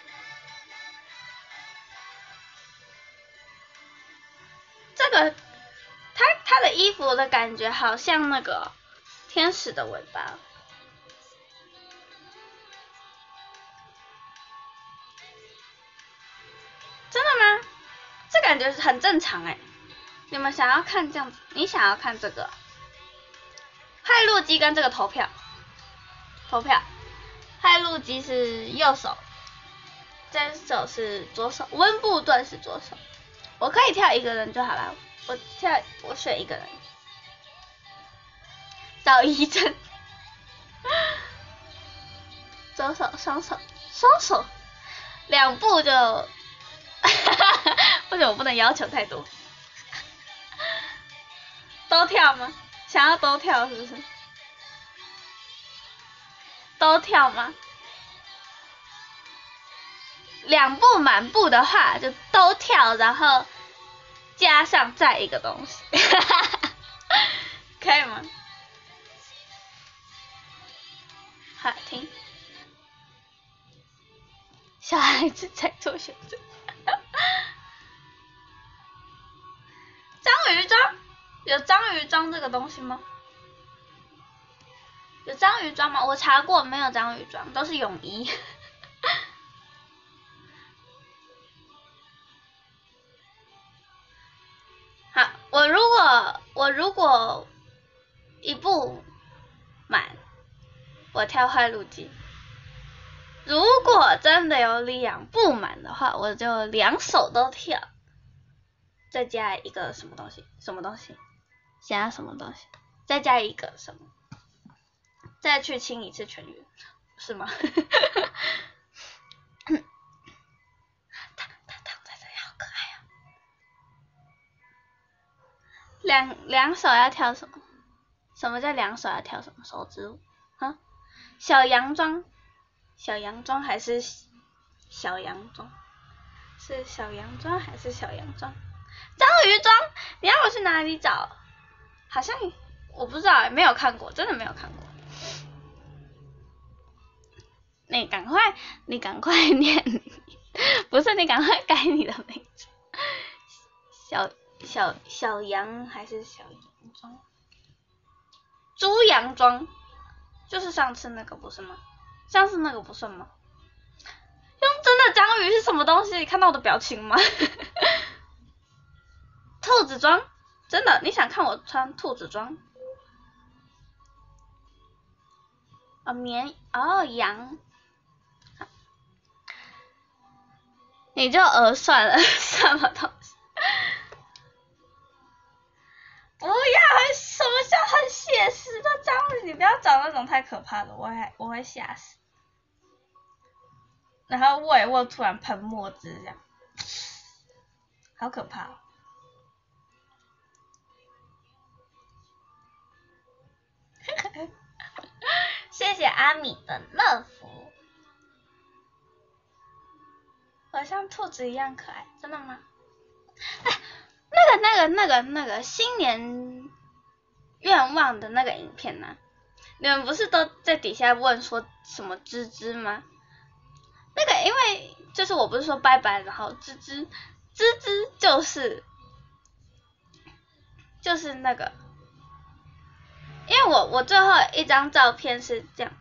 这个，他的衣服的感觉好像那个天使的尾巴。真的吗？这感觉很正常哎。你们想要看这样子？你想要看这个？坏路机跟这个投票。坏路机是右手，这手是左手，温布顿是左手。我可以跳一个人就好了，我选一个人。找一阵。左手、双手，两步就。不行，我不能要求太多。都跳吗？想要都跳是不是？都跳吗？两步满步的话就都跳，然后加上再一个东西。可以吗？好听。小孩子才做选择。章鱼装，有章鱼装这个东西吗？有章鱼装吗？我查过，没有章鱼装，都是泳衣。好，我如果一步满，我跳坏路机。如果真的有两步满的话，我就两手都跳，再加一个什么东西？加什么东西？再加一个什么？再去清一次全员，是吗？他躺在这里好可爱啊！两手要跳什么？什么叫两手要跳什么？手指舞啊？小洋装还是小洋装？是小洋装还是小洋装？章鱼装，你要我去哪里找？好像我不知道，没有看过，真的没有看过。你赶快念，不是你赶快改你的名字。 小羊还是小羊装？猪羊装，就是上次那个不是吗？上次那个不算吗？用真的章鱼是什么东西？你看到我的表情吗？兔子装，真的？你想看我穿兔子装？羊，你就算了，什么东西？不要，什么叫很写实的章鱼？你不要找那种太可怕的，我会吓死。然后我突然喷墨汁这样，好可怕哦。谢谢阿米的乐福，我像兔子一样可爱，真的吗？哎，那个新年愿望的那个影片呢、你们不是都在底下问说什么芝芝吗？那个因为就是我不是说拜拜，然后芝芝就是那个，因为我最后一张照片是这样，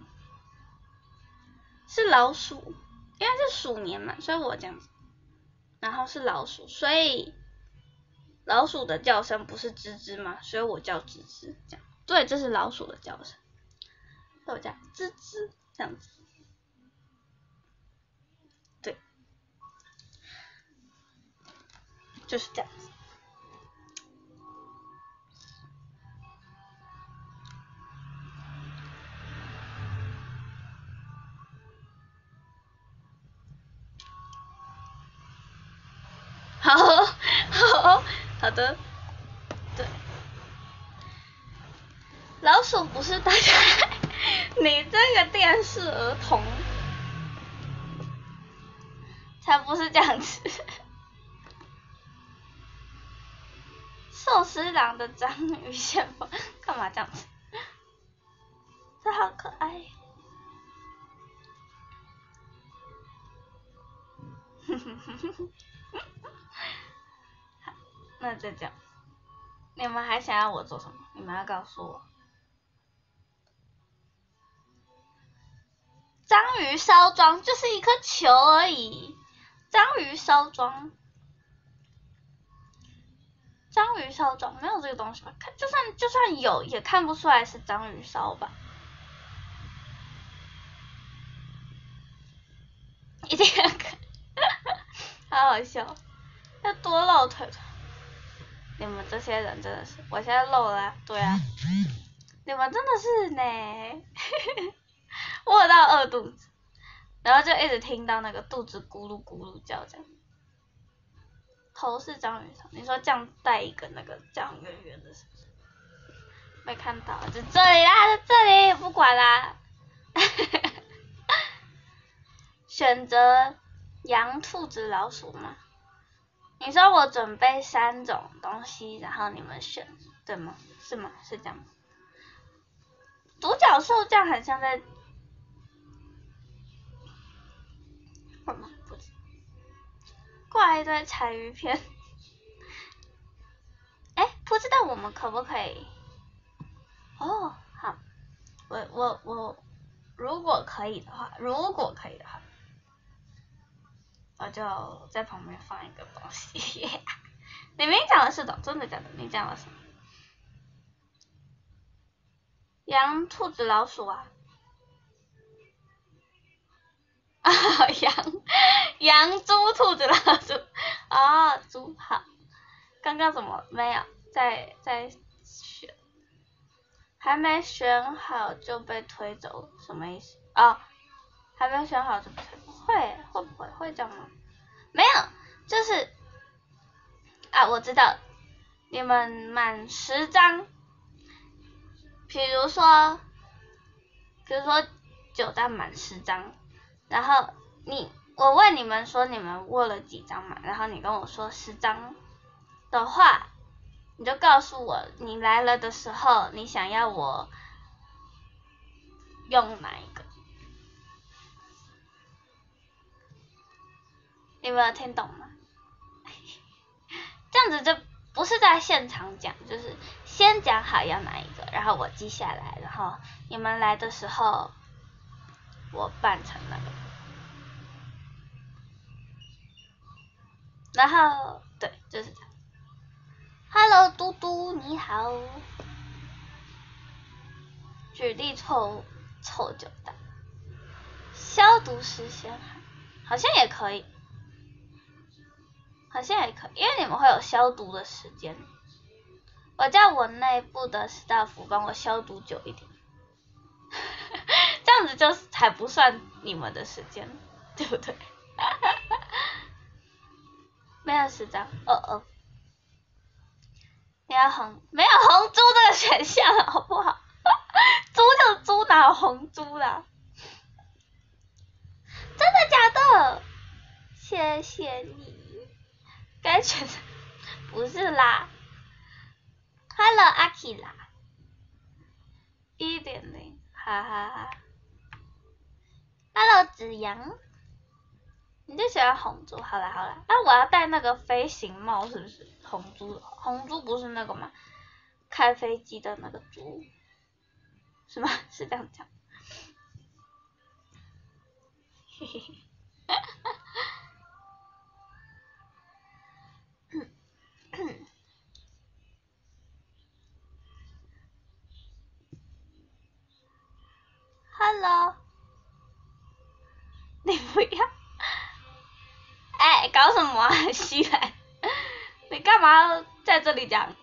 是老鼠，因为是鼠年嘛，所以我这样子，然后是老鼠，所以老鼠的叫声不是吱吱吗？所以我叫吱吱，这样，对，这是老鼠的叫声，所以我叫吱吱这样子，对，就是这样子。好的，对，老鼠不是大家，你这个电视儿童，才不是这样子。寿司郎的章鱼旋风，干嘛这样子？这好可爱。好，那就这样。你们还想要我做什么？你们要告诉我。章鱼烧装就是一颗球而已。章鱼烧装，章鱼烧装没有这个东西吧？看，就算有，也看不出来是章鱼烧吧？一定要看，好好笑，要多露腿腿。你们这些人真的是，我现在露了、啊，对啊，你们真的是呢，饿到饿肚子，然后就一直听到那个肚子咕噜咕噜叫这样。头是章鱼头，你说这样带一个那个这样圆圆的，是不是？没看到，就这里啦，在这里，不管啦。选择羊、兔子、老鼠吗？你说我准备3种东西，然后你们选，对吗？是吗？是这样吗？独角兽这样很像在，会吗？不知道。挂一堆柴鱼片。哎，不知道我们可不可以？哦，好，我，如果可以的话，我就在旁边放一个东西。你明讲的是的，真的假的？你讲了什么？羊、兔子、老鼠啊。羊、猪、兔子、老鼠。啊，猪好。刚刚怎么没有？在选，还没选好就被推走，什么意思？哦，还没选好就被推走，会不会这样吗？没有，就是啊，我知道，你们满10张，比如说9张满10张，然后我问你们说你们握了几张嘛，然后你跟我说10张的话，你就告诉我你来了的时候你想要我用哪一个？你们有听懂吗？这样子就不是在现场讲，就是先讲好要哪一个，然后我记下来，然后你们来的时候我扮成那个，然后对，就是这样。Hello， 嘟嘟你好。举例错误，臭就大。消毒时先喊，好像也可以，好像也可以，因为你们会有消毒的时间。我叫我内部的 staff 帮我消毒久一点，这样子就才不算你们的时间，对不对？没有10张，你要没有红猪这个选项好不好？猪就猪，哪有红猪啦？真的假的？谢谢你。该选的不是啦。Hello， 阿 K 啦。1.0，哈哈哈。Hello， 子阳。你就喜欢红猪，好啦好啦。我要戴那个飞行帽，是不是？红猪不是那个吗？开飞机的那个猪，是吗？是这样讲。嘿嘿嘿。Hello， 你不要，搞什么啊，西兰？你干嘛在这里讲？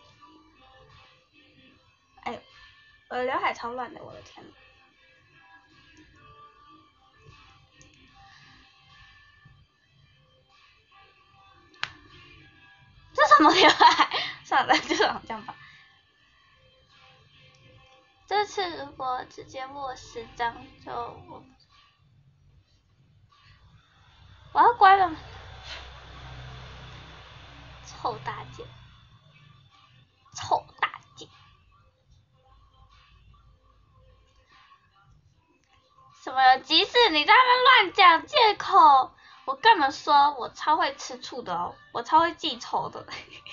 我的刘海超乱的，我的天！这什么刘海？算了，就这样吧。这次如果直接握10张就我要关了。臭大姐，臭大姐，什么急事？你在那边乱讲借口！我跟你们说，我超会吃醋的哦，我超会记仇的。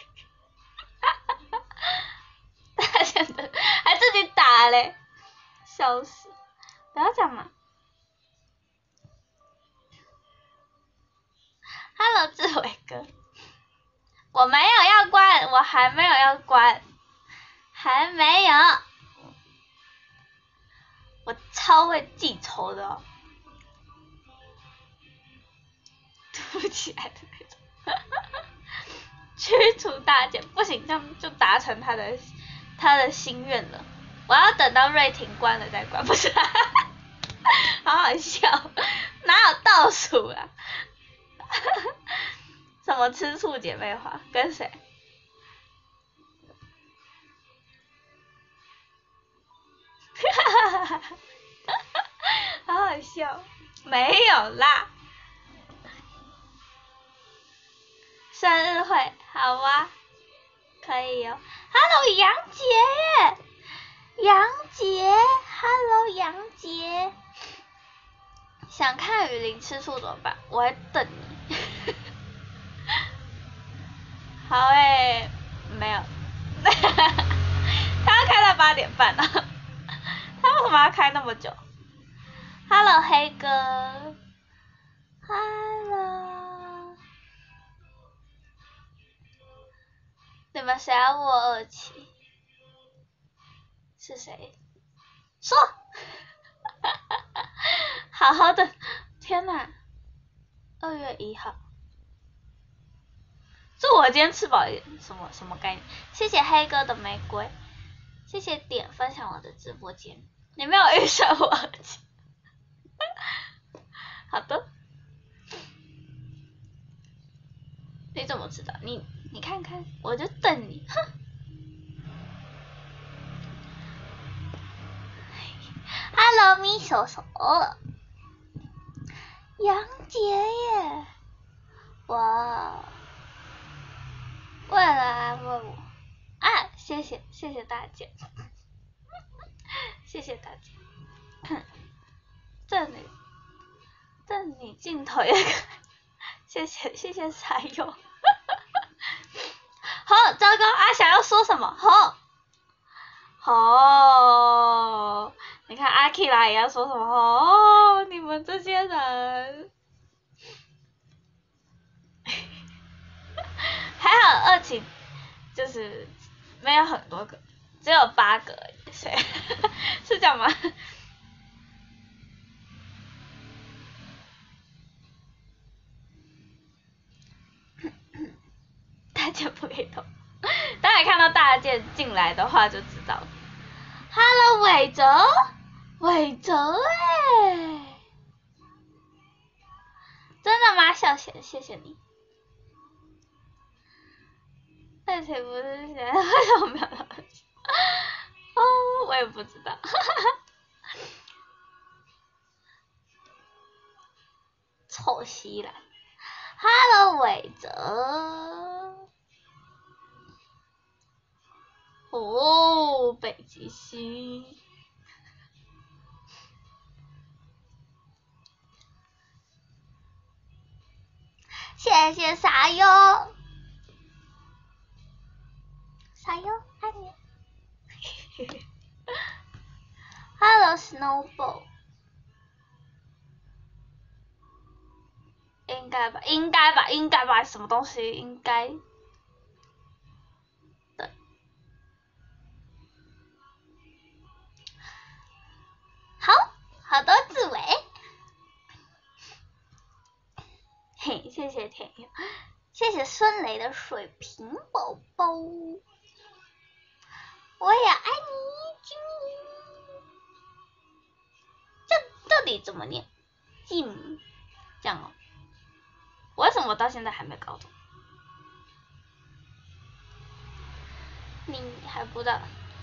大家的还自己打嘞，笑死！不要讲嘛。Hello， 志伟哥，我没有要关，我还没有要关，还没有。我超会记仇的哦，凸起来的那种。驱除大姐不行，这样就达成他的心愿了。我要等到瑞婷关了再关，不是？好好笑，哪有倒数啊？什么吃醋姐妹花？跟谁？好好笑，没有啦。生日会，好啊，可以哦。Hello， 杨杰，杨杰 ，Hello， 杨杰。想看雨林吃醋怎么办？我还等你。好没有。他要开到8点半了，他为什么要开那么久 ？Hello， 黑哥。Hello。你们谁要握2期？是谁？说。好好的，天哪！2月1号。祝我今天吃饱一点，什么概念？谢谢黑哥的玫瑰，谢谢点分享我的直播间，你没有遇上我。好的，你怎么知道？你看看，我就等你，哼。Hello， 咪手手，杨杰耶，哇！为了安慰我，谢谢大姐，谢谢大姐。这你镜头也可以，谢谢彩友。好糟糕么？哦，你看阿 K 啦也要说什么？哦，你们这些人，还好2期就是没有很多个，只有8个而已，所以是这样吗？大家不会懂，当然看到大剑进来的话就知道了。Hello， 伟哲，伟哲哎，真的吗？小贤，谢谢你。那谁不是现在为什么没有老师？哦，我也不知道。臭西兰 ，Hello， 伟哲。哦，北极星。谢谢沙优，沙优爱你。Hello Snowball， 应该吧，应该吧，应该吧，什么东西应该？对，好，好多字尾。嘿，谢谢田友，谢谢孙雷的水瓶宝宝，我也爱你，君。这到底怎么念？静，这样哦。我为什么到现在还没搞懂？你还不知道？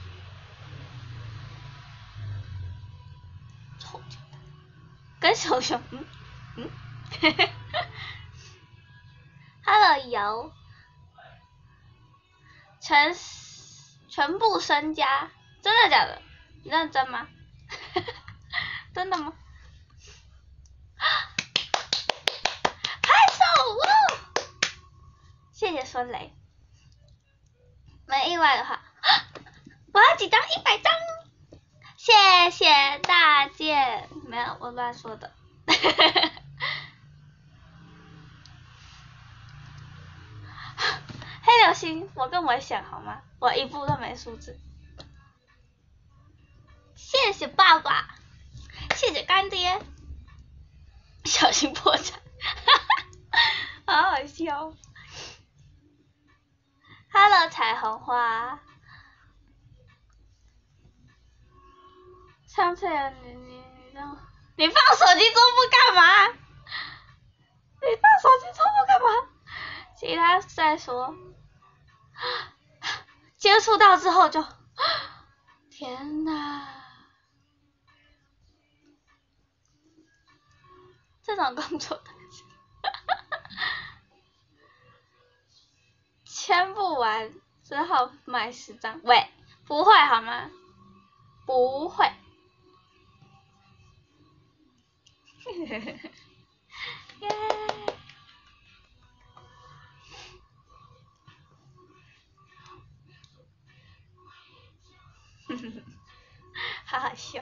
臭鸡蛋，跟熊熊，Hello 瑶，全部身家，真的假的？你认真吗？真的吗？拍手哦！谢谢孙雷。没意外的话，我要几张？100张。谢谢大剑，没有我乱说的。黑流星，我更危险好吗？我一步都没数字。谢谢爸爸，谢谢干爹，小心破产，好好笑。Hello 彩虹花，上次有你放手机桌布干嘛？你放手机桌布干嘛？其他再说。接触到之后就，天哪！这种工作签不完，只好买10张。喂，不会好吗？不会。耶！好好笑。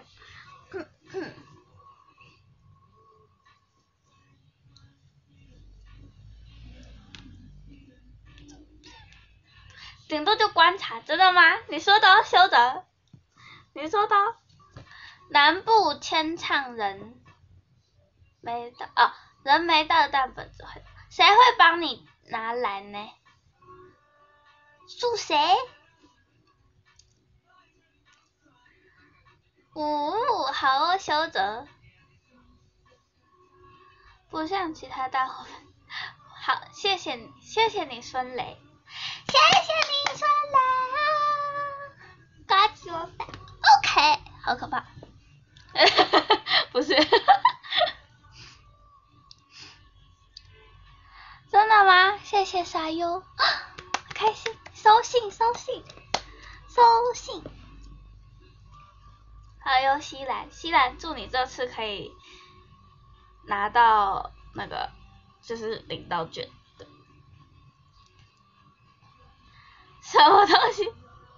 顶多就观察，真的吗？你说的，修哲，你说的。南部签唱人没到啊，人没到但本子会，谁会帮你拿来呢？是谁？好哦，修哲，不像其他大伙伴。好，谢谢你，谢谢你，孙雷，谢谢你，孙雷。Got your back. OK， 好可怕。不是。真的吗？谢谢沙优，开心，收信。还有西兰，祝你这次可以拿到那个就是领到券的。什么东西？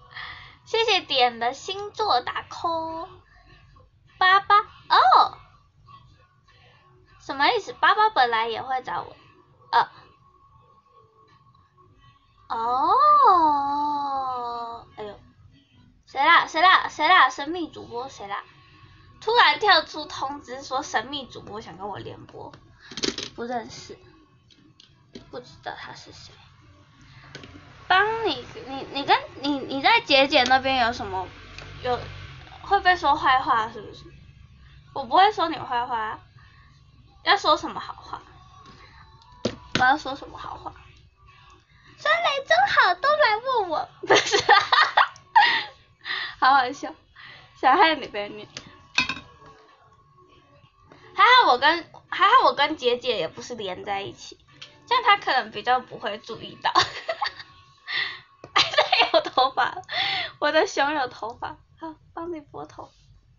谢谢点的星座打 call。爸爸哦，什么意思？爸爸本来也会找我。哦，哎呦，谁啦？神秘主播谁啦？突然跳出通知说神秘主播想跟我联播，不认识，不知道他是谁。帮你在姐姐那边有什么会被说坏话是不是？我不会说你坏话，要说什么好话？我要说什么好话？酸雷真好，都来问我，不是，好好笑，小孩你别念。还好我跟姐姐也不是连在一起，这样她可能比较不会注意到。这有头发，我的熊有头发，好，帮你拨头。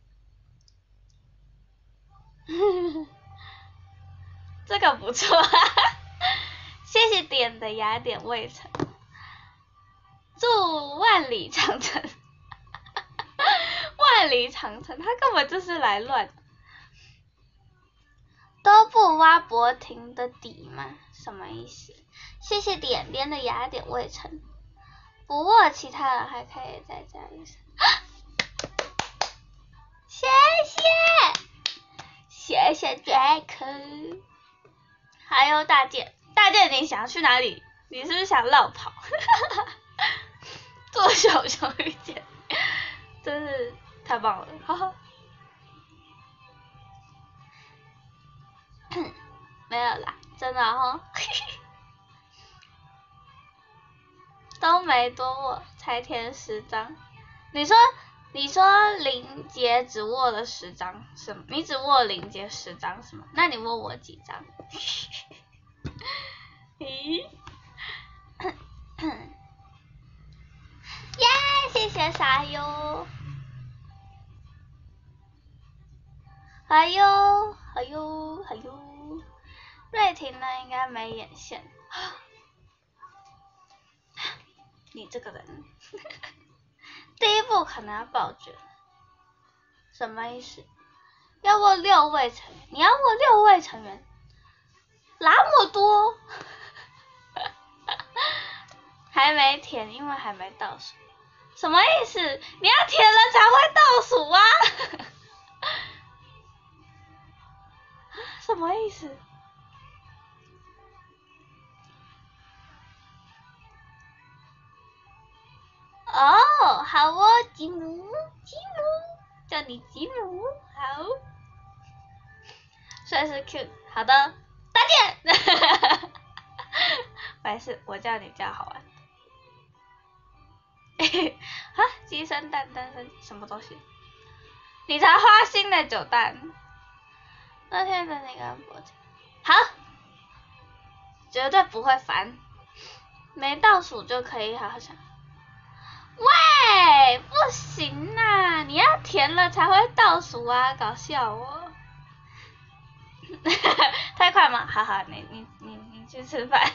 这个不错，谢谢点的雅典卫城，祝万里长城。万里长城，他根本就是来乱。都不挖博婷的底吗？什么意思？谢谢点点的雅典卫城，不过其他人还可以在家里。谢谢 Jack， 还有大健，你想去哪里？你是不是想绕跑？做小熊遇见，真是太棒了，哈哈。没有啦，真的哈，都没多握，才填10张。你说林杰只握了10张是吗？你只握林杰10张是吗？那你握我几张？咦？耶！谢谢沙优。还有，瑞婷呢应该没眼线。你这个人，第一步可能要爆卷，什么意思？要握6位成员，你要握6位成员，那么多，还没填，因为还没倒数。什么意思？你要填了才会倒数啊？什么意思？哦，好哦，吉姆，叫你吉姆，好。算是 cute， 好的，大健。没事，我叫你叫好玩。啊，鸡生蛋，蛋生什么东西？你才花心的9蛋。那天的那个脖子，好，绝对不会烦。没倒数就可以好好想。喂，不行啊，你要填了才会倒数啊，搞笑哦。太快吗？好好，你去吃饭。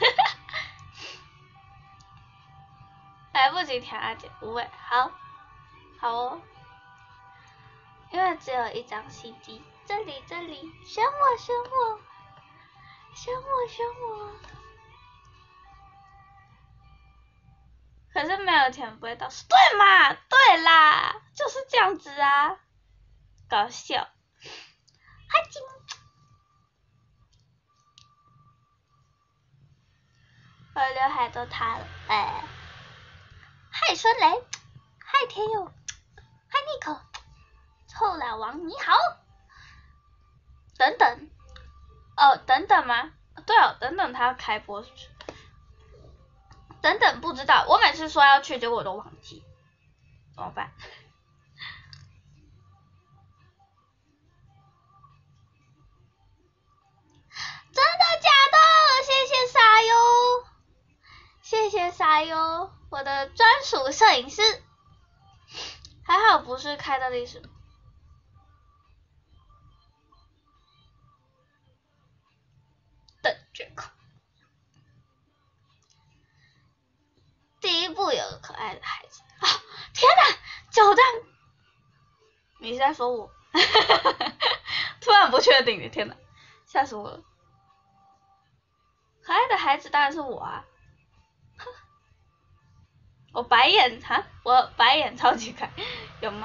来不及填阿姐，5位，好哦。因为只有1张 CD， 这里，选我。可是没有填不会倒数，对嘛？对啦，就是这样子啊，搞笑。哈金，我的刘海都塌了，哎。嗨孙雷，嗨天佑，嗨尼克，臭老王你好。等等，哦，等等吗？对哦，等等他要开播。等等不知道，我每次说要去，结果我都忘记，怎么办？真的假的？谢谢沙优，我的专属摄影师。还好不是开的历史。等绝口。第一部有个可爱的孩子。哦，天哪！ 9弹，你是在说我？突然不确定了，天哪，吓死我了！可爱的孩子当然是我啊！我白眼哈，我白眼超级可爱，有吗？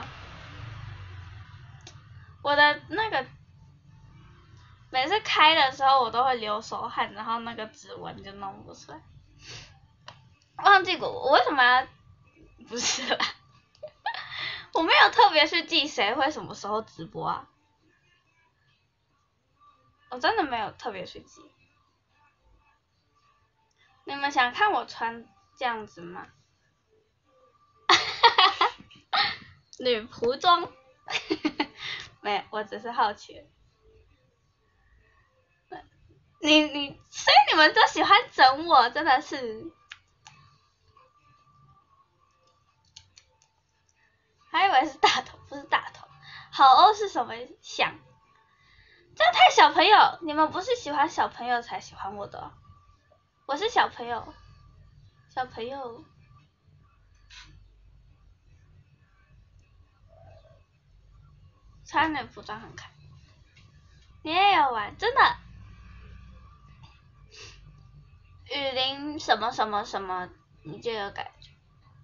我的那个每次开的时候我都会流手汗，然后那个指纹就弄不出来。忘记过我为什么要？不是啦，我没有特别去记谁会什么时候直播啊，我真的没有特别去记。你们想看我穿这样子吗？女仆装，没有，我只是好奇。所以你们都喜欢整我，真的是。还以为是大头，不是大头。好欧是什么想？这样太小朋友，你们不是喜欢小朋友才喜欢我的、哦，我是小朋友，小朋友。穿女仆装很可爱，你也有玩，真的。雨林什么什么什么，你就有感觉。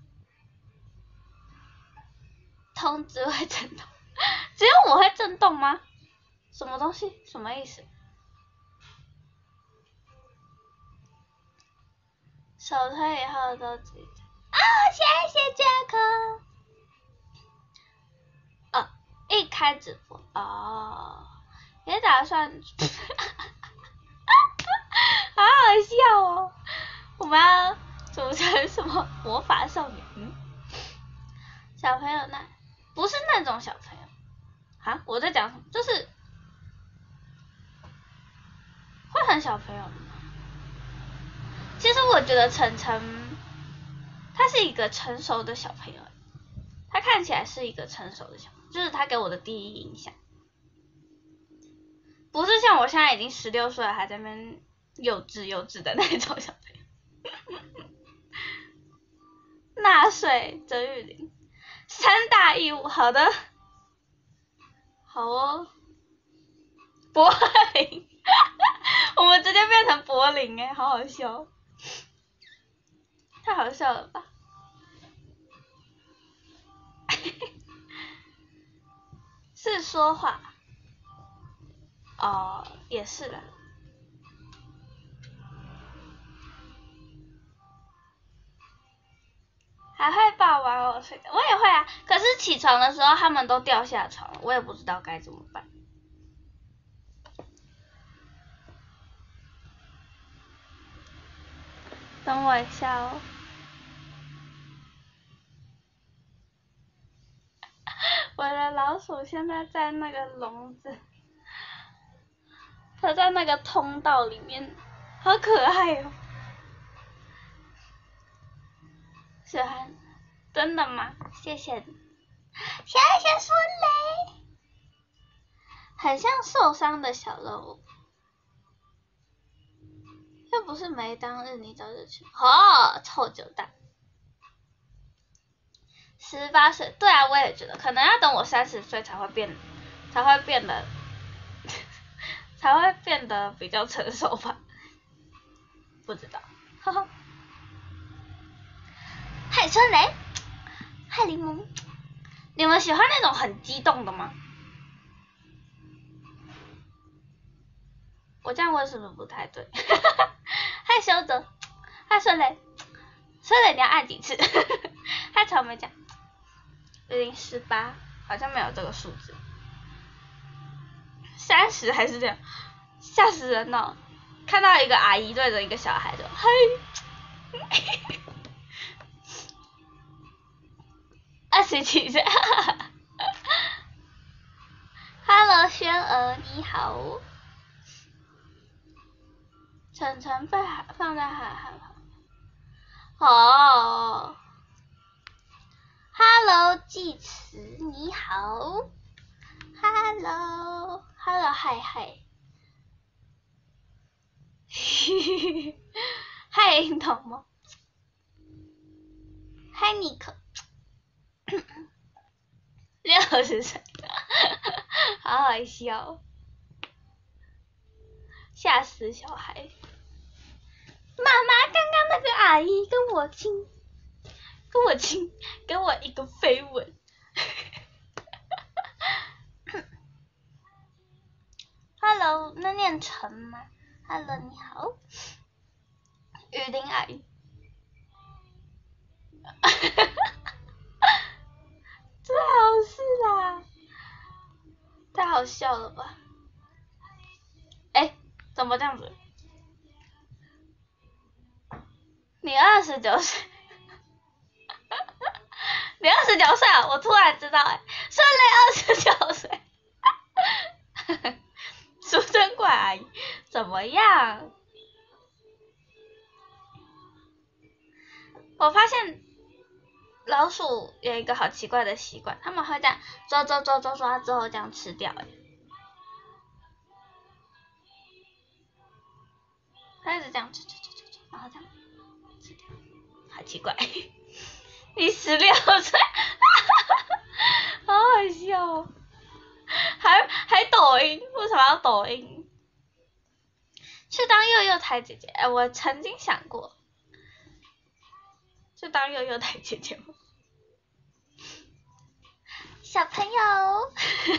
通知会震动，只有我会震动吗？什么东西？什么意思？手推以后都记得啊！谢谢杰克。哦，一开直播哦，也打算，好好笑哦！我们要组成什么魔法少女？小朋友那不是那种小朋友啊！我在讲什么？就是会很小朋友的吗？其实我觉得晨晨他是一个成熟的小朋友，他看起来是一个成熟的小朋友，就是他给我的第一印象，不是像我现在已经16岁了还在那边幼稚的那种小朋友。纳税曾玉玲3大义务，好的，好哦。柏林，我们直接变成柏林哎，好好笑，太好笑了吧？是说话，哦，也是啦。还会抱玩偶睡觉，我也会啊。可是起床的时候他们都掉下床了，我也不知道该怎么办。等我一下哦。我的老鼠现在在那个笼子，它在那个通道里面，好可爱哦。喜欢，真的吗？谢谢你，谢谢孙雷。很像受伤的小动物，又不是没当日你早就去。哦，臭酒蛋。18岁，对啊，我也觉得，可能要等我30岁才会变得，才会变得比较成熟吧，不知道，呵呵。嗨，春雷，嗨，柠檬，你们喜欢那种很激动的吗？我这样问是不是不太对？嗨，修泽，嗨，春雷，春雷你要按几次？嗨，草莓酱，018，好像没有这个数字。30还是这样，吓死人了！看到一个阿姨对着一个小孩就嘿，27岁，Hello，轩儿你好，晨晨被放在海海旁，哦，Hello，济慈你好 ，Hello，嗨嗨。嗨，你懂吗？嗨，尼克。 60岁，好好笑，吓死小孩。妈妈，刚刚那个阿姨跟我亲，给我一个飞吻。Hello， 那念陈吗 ？Hello， 你好，雨林阿姨。最好是啦，太好笑了吧？哎，怎么这样子？你29岁，你29岁啊！我突然知道，顺利29岁。苏珍怪阿姨怎么样？我发现老鼠有一个好奇怪的习惯，他们会这样抓之后这样吃掉，它一直这样吃，然后这样吃掉，好奇怪。你16岁，好好笑哦，还抖音，为什么要抖音？去当幼幼台姐姐，我曾经想过，去当幼幼台姐姐吗？小朋友，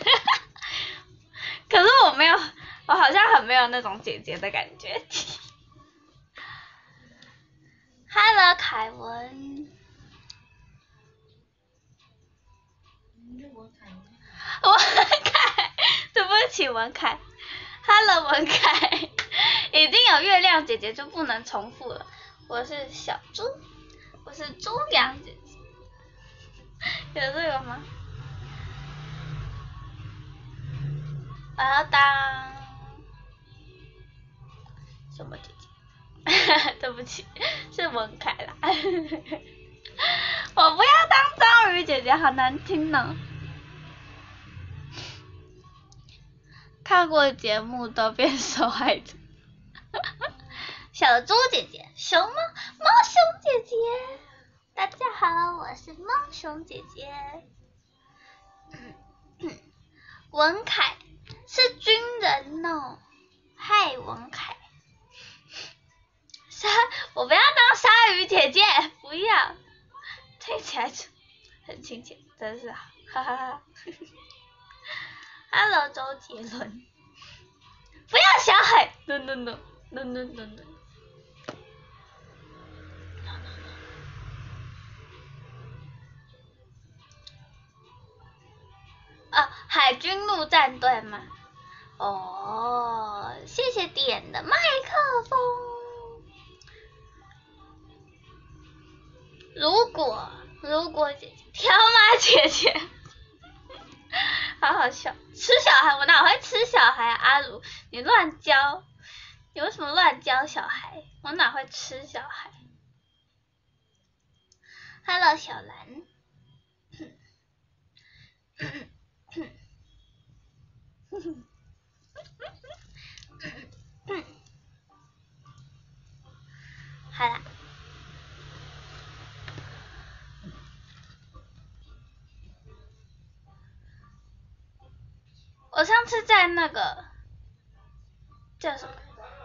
可是我没有，我好像很没有那种姐姐的感觉。Hello， 凯文。文凯，对不起文凯。Hello， 文凯，已经有月亮姐姐就不能重复了。我是小猪，我是猪羊姐姐。有这个吗？我要当什么姐姐？对不起，是文凯啦。我不要当章鱼姐姐，好难听呢。看过节目都变受害者。小猪姐姐，熊猫熊姐姐，大家好，我是猫熊姐姐。文凯是军人哦，嗨文凯。我不要当鲨鱼姐姐，不要，听起来很亲切，真是哈哈哈。Hello， 周杰伦，不要小海 ，no。海军陆战队吗？哦，谢谢点的麦克风。如果姐姐，条码姐姐，好好笑。吃小孩，我哪会吃小孩啊？阿如，你乱教，你为什么乱教小孩？我哪会吃小孩 ？Hello， 小兰。好啦，我上次在那个叫什么？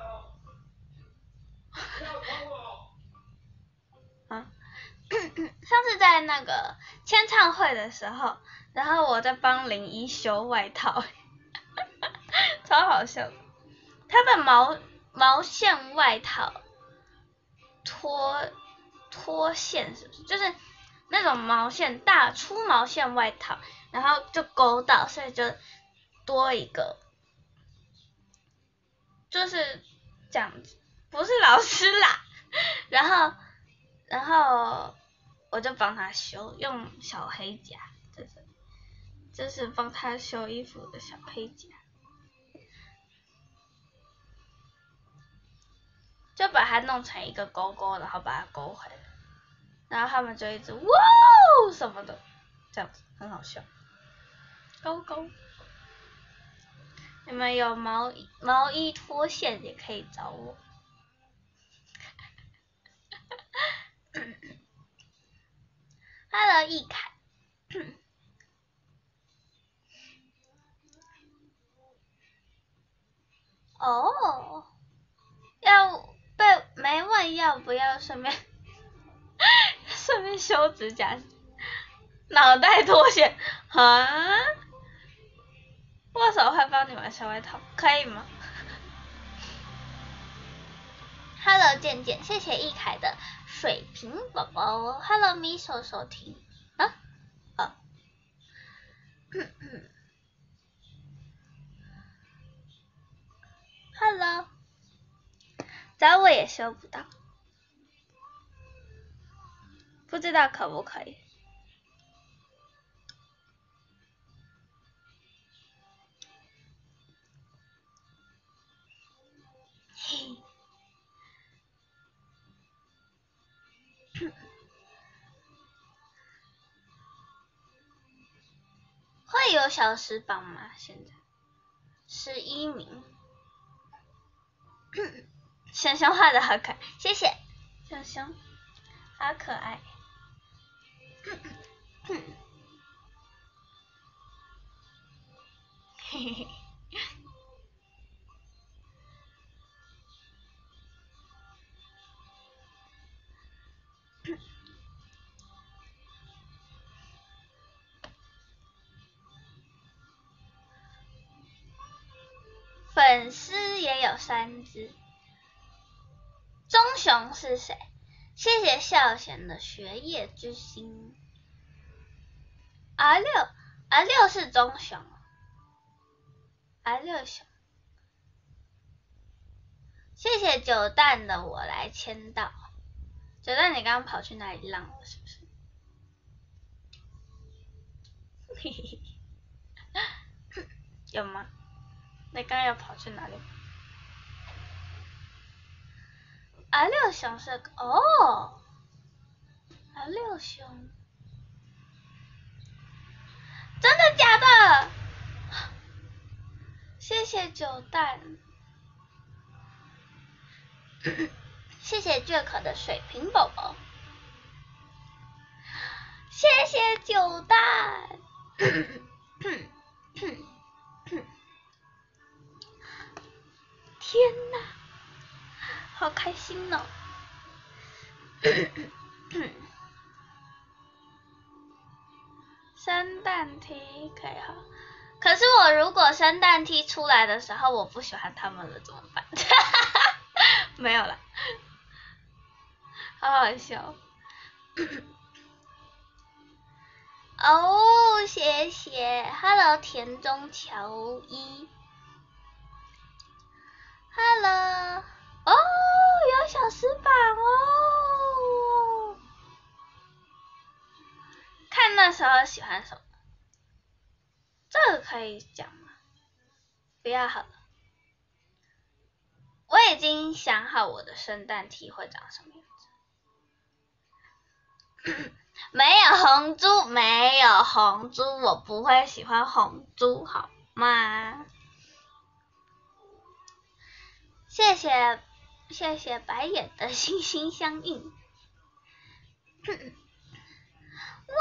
上次在那个签唱会的时候，然后我在帮林一修外套，超好笑的。他的毛线外套脱线是不是？就是那种毛线粗毛线外套，然后就勾到，所以就多一个，就是这样子，不是老师啦。然后我就帮他修，用小黑夹，就是帮他修衣服的小黑夹，就把它弄成一个勾勾，然后把它勾回来，然后他们就一直哇哦什么的，这样子很好笑。勾勾，你们有毛衣脱线也可以找我。Hello， 易凯。 不要顺便修指甲？脑袋脱线啊？握手会帮你们收外套，可以吗？Hello 健健，谢谢易凯的水瓶宝宝。Hello 咪手手听啊啊。Hello， 找我也收不到，不知道可不可以。会有小时榜吗？现在11名。熊熊画的好可爱，谢谢熊熊，好可爱。嘿嘿嘿。粉丝也有3只。棕熊是谁？谢谢孝贤的学业之心。R6 是棕熊。R6熊。谢谢九蛋的我来签到。九蛋，你刚刚跑去哪里浪了？是不是？嘿嘿嘿。有吗？你刚刚要跑去哪里？R6熊是哦。R6熊。真的假的？谢谢九蛋。谢谢Jack的水瓶宝宝。谢谢九蛋。天哪，好开心哦。生蛋梯可以哈，可是我如果生蛋梯出来的时候我不喜欢他们了怎么办？没有了，好好笑。哦，谢谢 ，Hello 田中乔一 ，Hello， 哦，有小时榜哦。看那时候喜欢什么？这个可以讲吗？不要好了。我已经想好我的圣诞 T 会长什么样子。没有红猪，没有红猪，我不会喜欢红猪，好吗？谢谢白眼的心心相印。哇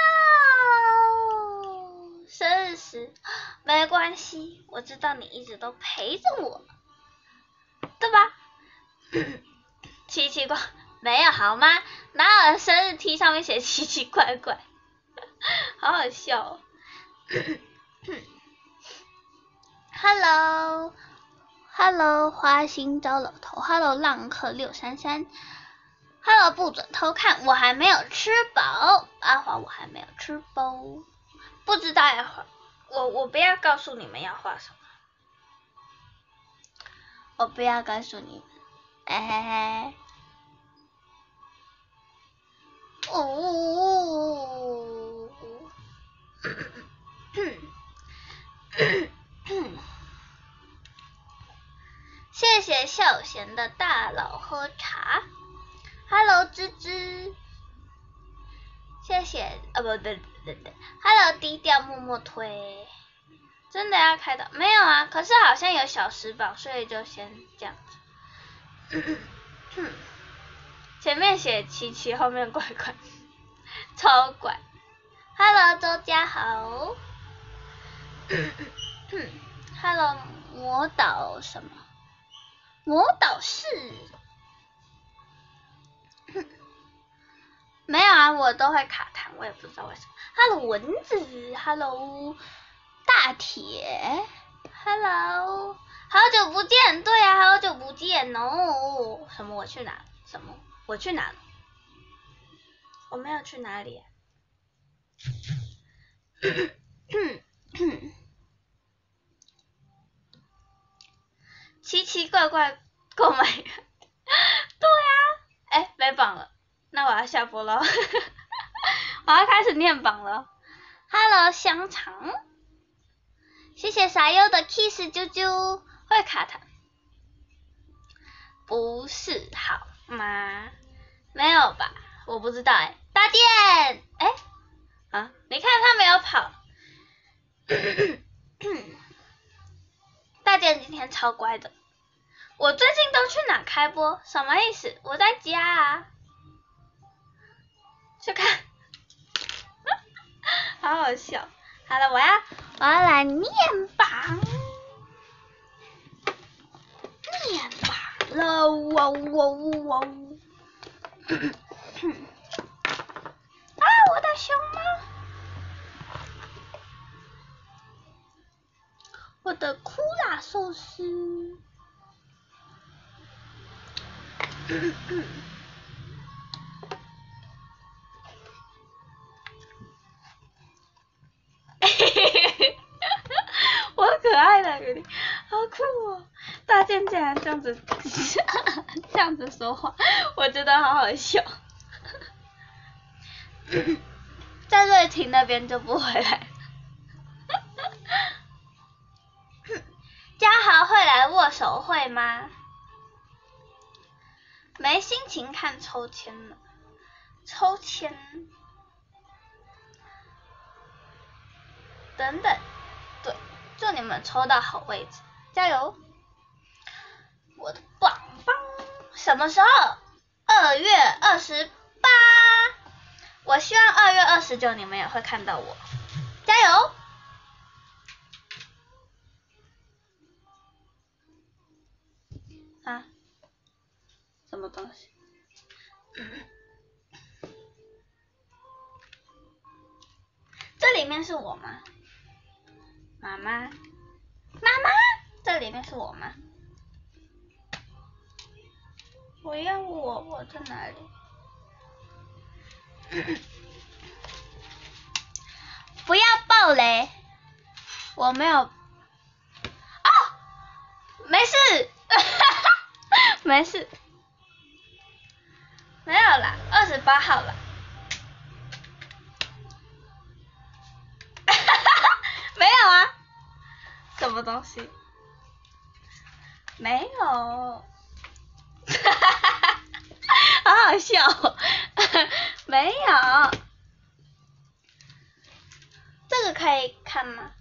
哦，生日时没关系，我知道你一直都陪着我，对吧？奇奇怪没有好吗？哪有生日 T 上面写奇奇怪怪？好好笑哦。Hello 花心糟老头 ，Hello 浪客633，Hello 不准偷看，我还没有吃饱，阿华我还没有吃饱，不知道要画，我不要告诉你们要画什么，我不要告诉你们，哦。谢谢孝贤的大佬喝茶 ，Hello 芝芝，谢谢不对 ，Hello 低调默默推，真的要开的没有啊？可是好像有小时榜，所以就先这样子。前面写奇奇，后面怪怪，超怪。Hello 周家豪，Hello 魔导什么？魔导士啊，我都会卡痰，我也不知道为什么。Hello 蚊子 ，Hello 大铁 ，Hello 好久不见，对啊，好久不见哦。什么我去哪？什么我去哪？我没有去哪里、啊。奇奇怪怪购买，对啊，哎，没榜了，那我要下播了，我要开始念榜了。Hello 香肠，谢谢傻优的 kiss 啾啾，会卡痰，不是好吗？没有吧，我不知道哎。大电，哎，啊，你看他没有跑。大电今天超乖的。我最近都去哪开播？什么意思？我在家啊。去看，好好笑。好了，我要来念榜，念榜了，哇哇哇！啊，我的熊猫，我的库拉寿司。我可爱的给你，好酷哦！大健竟然这样子这样子说话，我觉得好好笑。在瑞婷那边就不回来。嘉豪会来握手会吗？没心情看抽签了，抽签。等等，对，祝你们抽到好位置，加油！我的棒棒，什么时候？2月28，我希望2月29你们也会看到我，加油！啊？什么东西？这里面是我吗？妈妈，妈妈，这里面是我吗？我在哪里？不要爆雷，我没有。哦，没事，没事，没有啦，28号了。没有啊，什么东西？没有，好好笑哦，没有，这个可以看吗？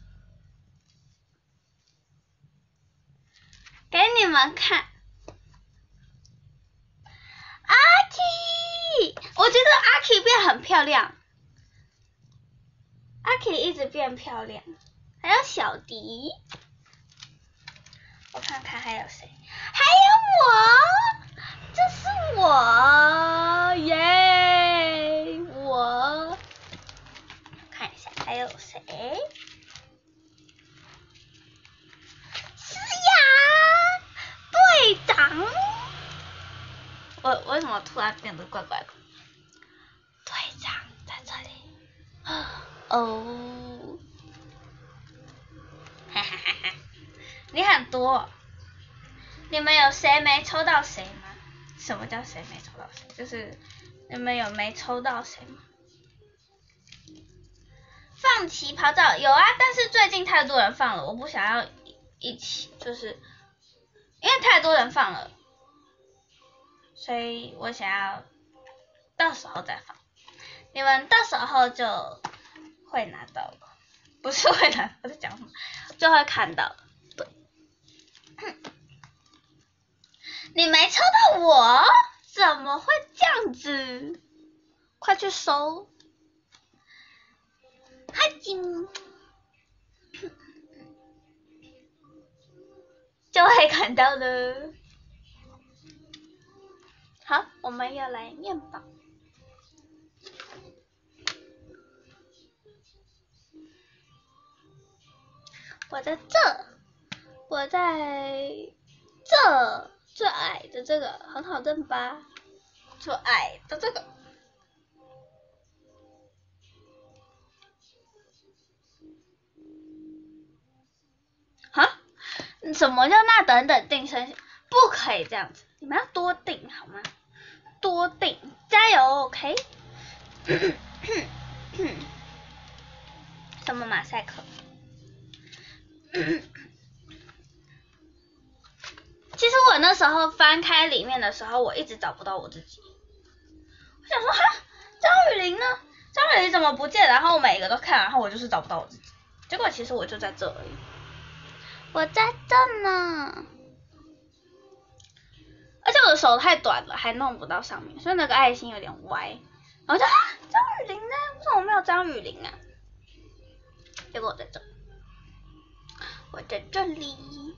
给你们看，阿 K， 我觉得阿 K 变很漂亮，阿 K 一直变漂亮，还有小迪，我看看还有谁，还有我，这是我耶，我看一下还有谁，是呀，队长，我为什么突然变得怪怪的？队长在这里，哦，哈哈哈哈，你很多，你们有谁没抽到谁吗？什么叫谁没抽到谁？就是你们有没抽到谁吗？放旗袍照有啊，但是最近太多人放了，我不想要一起，就是因为太多人放了，所以我想要到时候再放。你们到时候就会拿到了，不是会拿，我在讲什么？就会看到，对。你没抽到我，怎么会这样子？快去收！哈金，就会看到了。好，我们要来念榜。 我在这，我在这，最矮的这个很好认吧？最矮的这个。啊？什么叫那等等定生？不可以这样子，你们要多定好吗？多定，加油 ，OK？ 什么马赛克？其实我那时候翻开里面的时候，我一直找不到我自己。我想说，哈，张雨玲呢？张雨玲怎么不见？然后我每一个都看，然后我就是找不到我自己。结果其实我就在这而已。我在这呢。而且我的手太短了，还弄不到上面，所以那个爱心有点歪。然后就啊，张雨玲呢？为什么没有张雨玲啊？结果我在这，我在这里。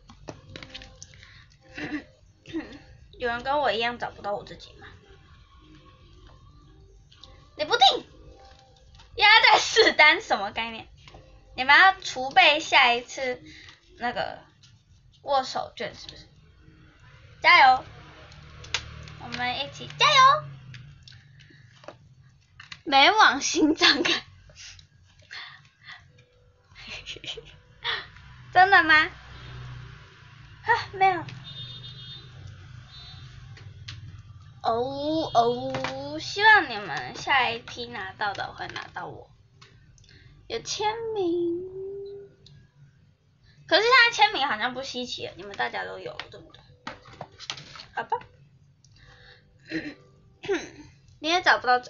有人跟我一样找不到我自己吗？你不定，压在4单什么概念？你们要储备下一次那个握手券是不是？加油！我们一起加油！没往心脏看。真的吗？没有。希望你们下一批拿到的会拿到我有签名。可是现在签名好像不稀奇了，你们大家都有，对不对？好吧。你也找不到，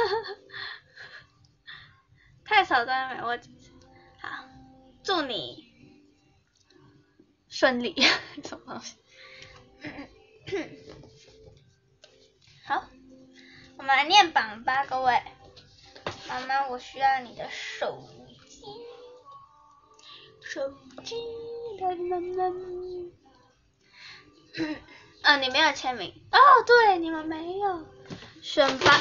太少张没我几次。好，祝你顺利。什么东西？好，我们来念榜吧，各位。妈妈，我需要你的手机。手机，你没有签名。哦，对，你们没有。选拔。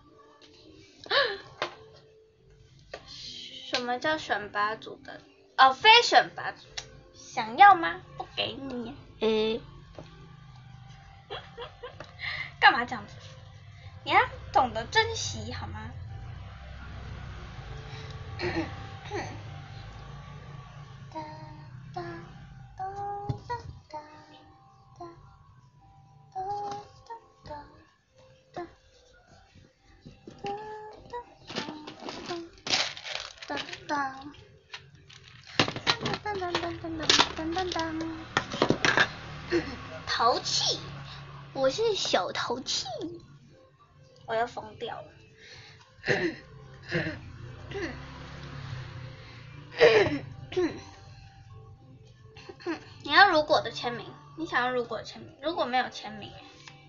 什么叫选拔组的？哦，非选拔组。想要吗？不给你。干嘛这样子？你要懂得珍惜好吗？淘气，我是小淘气，我要疯掉了。你要如果的签名，你想要如果的签名，如果没有签名。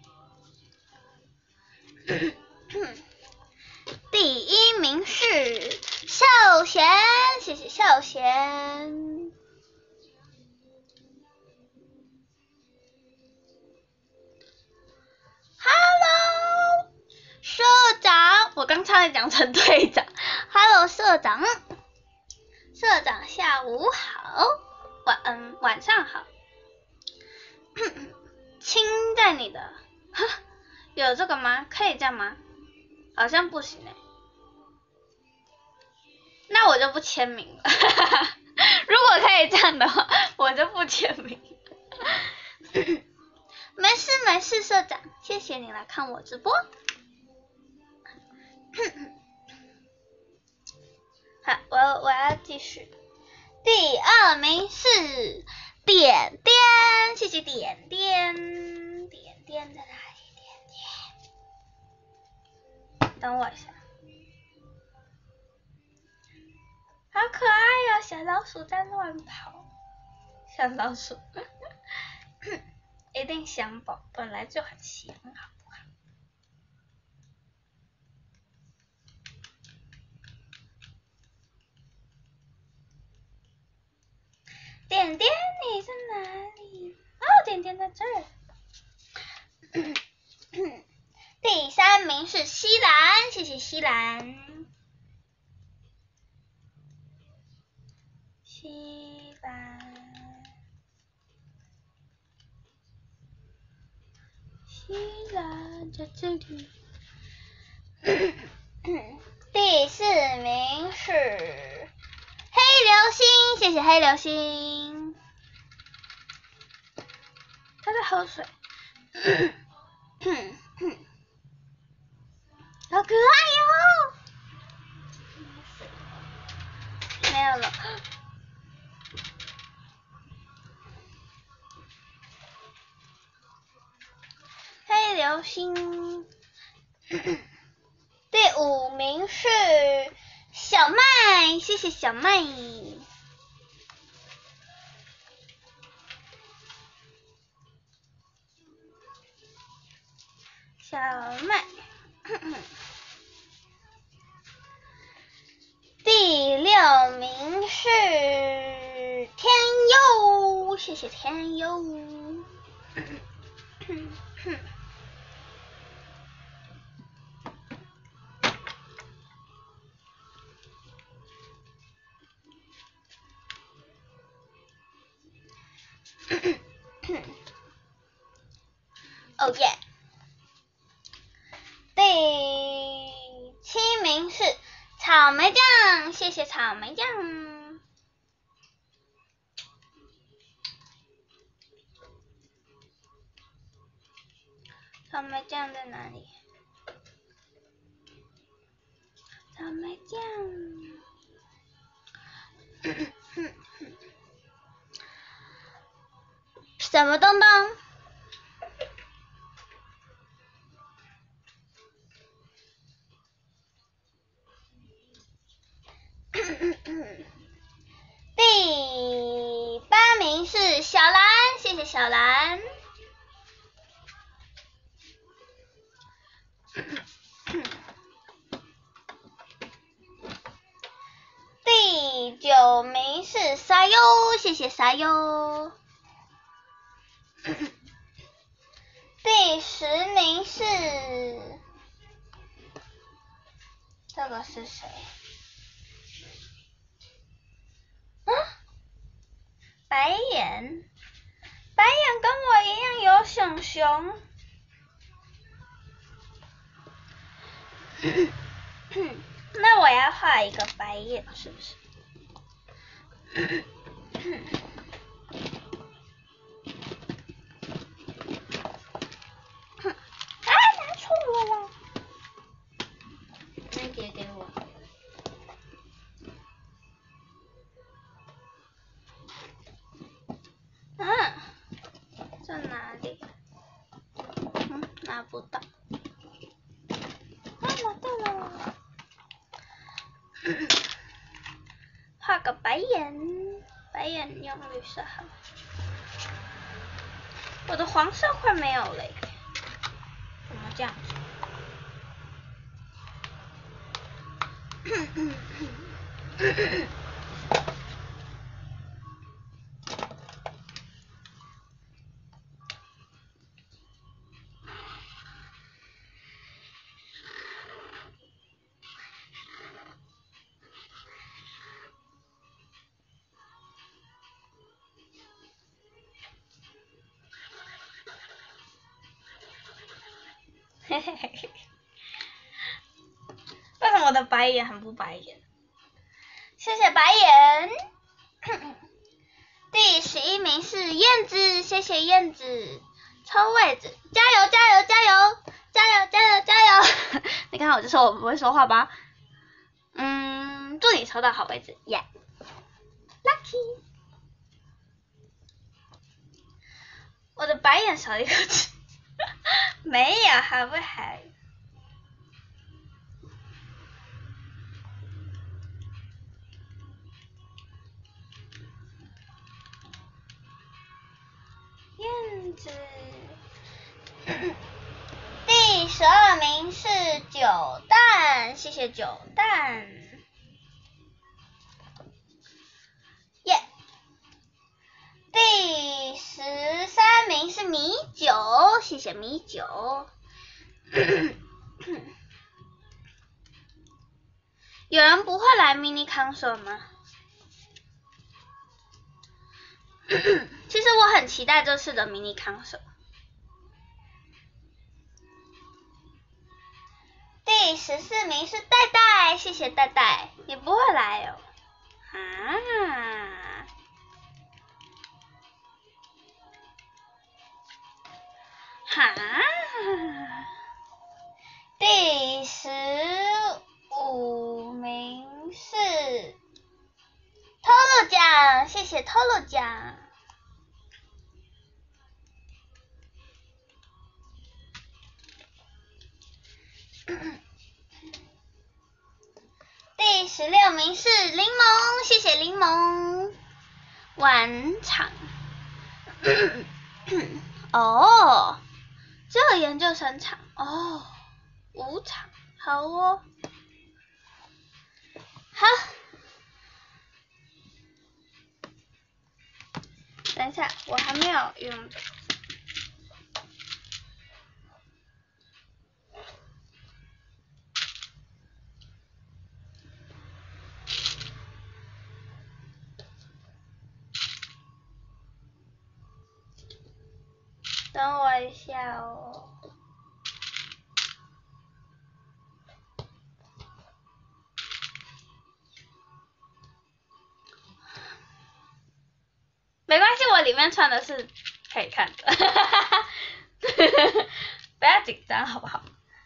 第1名是孝贤，谢谢孝贤。Hello， 社长，我刚差点讲成队长。Hello， 社长，社长下午好，晚上好。亲在你的，有这个吗？可以这样吗？好像不行那我就不签名了。如果可以这样的话，我就不签名。没事，社长，谢谢你来看我直播。好，我要继续。第2名是点点，谢谢点点。点点在哪里？点点，等我一下。好可爱哦，小老鼠在乱跑。小老鼠。一定香宝，本来就很香，好不好？点点你在哪里？哦，点点在这儿。第3名是西兰，谢谢西兰。 西兰，西兰在这里。第4名是黑流星，谢谢黑流星。他在喝水。好可爱哟！没有了。黑流星。第5名是小麦，谢谢小麦。小麦。第6名是天佑，谢谢天佑。哦耶！第7名是草莓酱，谢谢草莓酱。草莓酱在哪里？草莓酱。什么东东？第8名是小兰，谢谢小兰。第9名是沙优，谢谢沙优。第10名是这个是谁？白眼，白眼跟我一样有熊熊。那我要画一个白眼，是不是？拿错了。那给我。在哪里？拿不到。拿到了。画个白眼，白眼用绿色好。我的黄色快没有了，怎么这样子？嘿嘿嘿嘿，为什么我的白眼很不白眼？谢谢白眼。第11名是燕子，谢谢燕子。抽位置，加油加油加油加油加油加油！你看我就说我不会说话吧？祝你抽到好位置，耶、yeah ！Lucky。我的白眼少一个字，没有，好不好？燕子。第12名是九蛋，谢谢九蛋。耶、yeah 第13名是米酒，谢谢米酒。有人不会来 mini concert 吗？ 其实我很期待这次的迷你康手。第14名是戴戴，谢谢戴戴，你不会来哦。第15名是透露奖，谢谢透露奖。第16名是柠檬，谢谢柠檬。晚场。哦，只有研究生场哦，5场，好哦。好，等一下，我还没有用。等我一下哦。没关系，我里面穿的是可以看的，不要紧张好不好？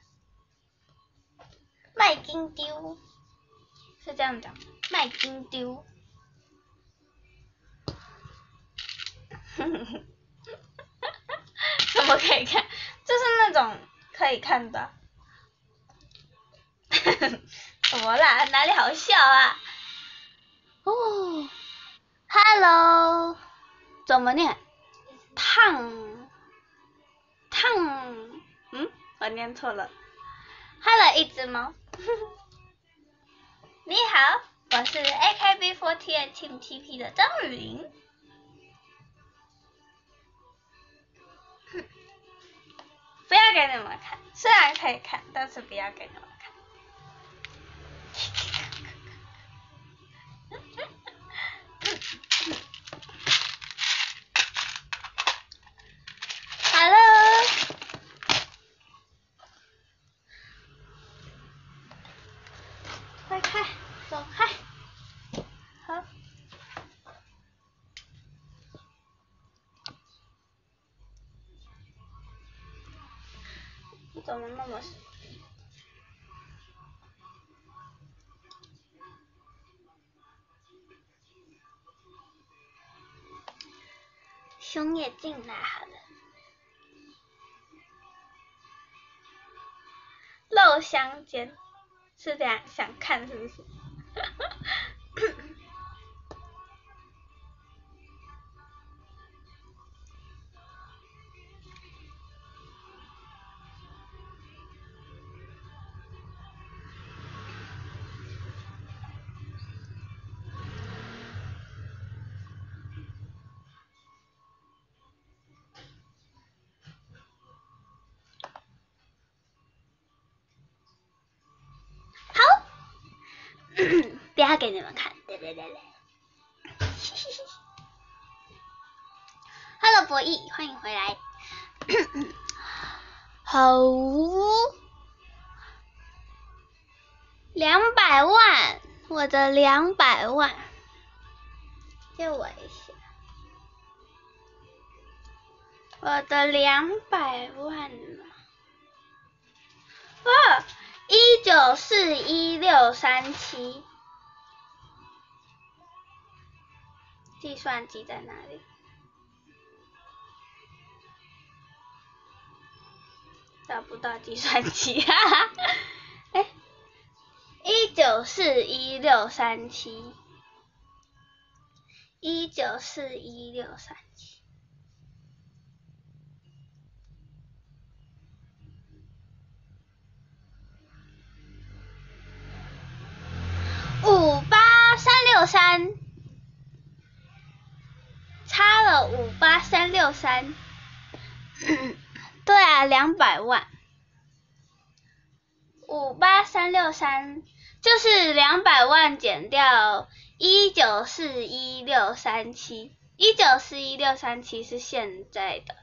卖金丢，是这样讲，卖金丢。怎么可以看？就是那种可以看的。怎么啦？哪里好笑啊？哦 ，Hello， 怎么念？烫，我念错了。Hello， 一只猫。你好，我是 AKB48 Team TP 的张雨玲。不要给你们看，虽然可以看，但是不要给你们看。Hello， 快开，走开。好。你怎么那么？熊也进来好了。漏香间是这样，想看是不是？好，不要给你们看，对。Hello， 博弈，欢迎回来。好，200万，我的200万，借我一下，我的200万了。1941637，计算机在哪里？找不到计算机，哈哈。1941637，1941637。58363，差了58363。对啊，200万。58363就是200万减掉1941637， 1941637是现在的，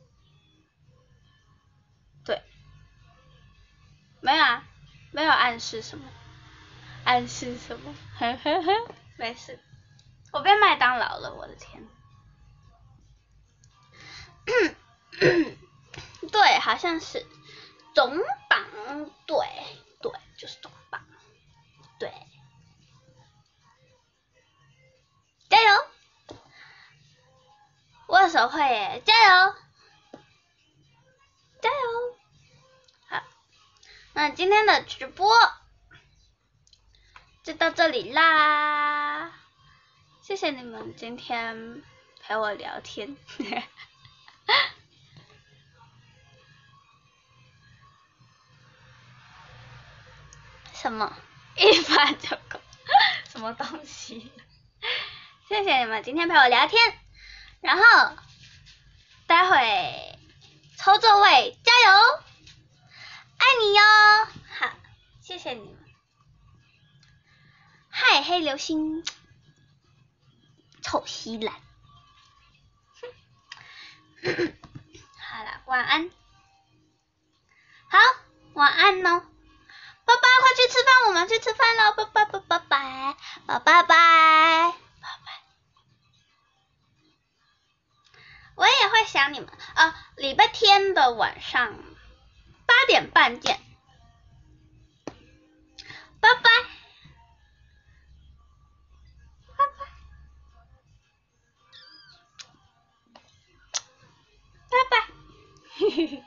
对，没有啊，没有暗示什么，暗示什么，呵呵呵，没事，我变麦当劳了，我的天。对，好像是总榜，对，就是总榜，对，加油！握手会耶，加油！加油！好，那今天的直播就到这里啦，谢谢你们今天陪我聊天。什么？一发就够？什么东西？谢谢你们今天陪我聊天，然后待会抽座位，加油！爱你哟！好，谢谢你们。嗨，黑流星，臭西兰。好了，晚安。好，晚安哦。拜拜，快去吃饭，我们去吃饭喽！拜拜拜拜拜拜拜拜。我也会想你们啊，礼拜天的晚上8点半见，拜拜，拜拜，拜拜。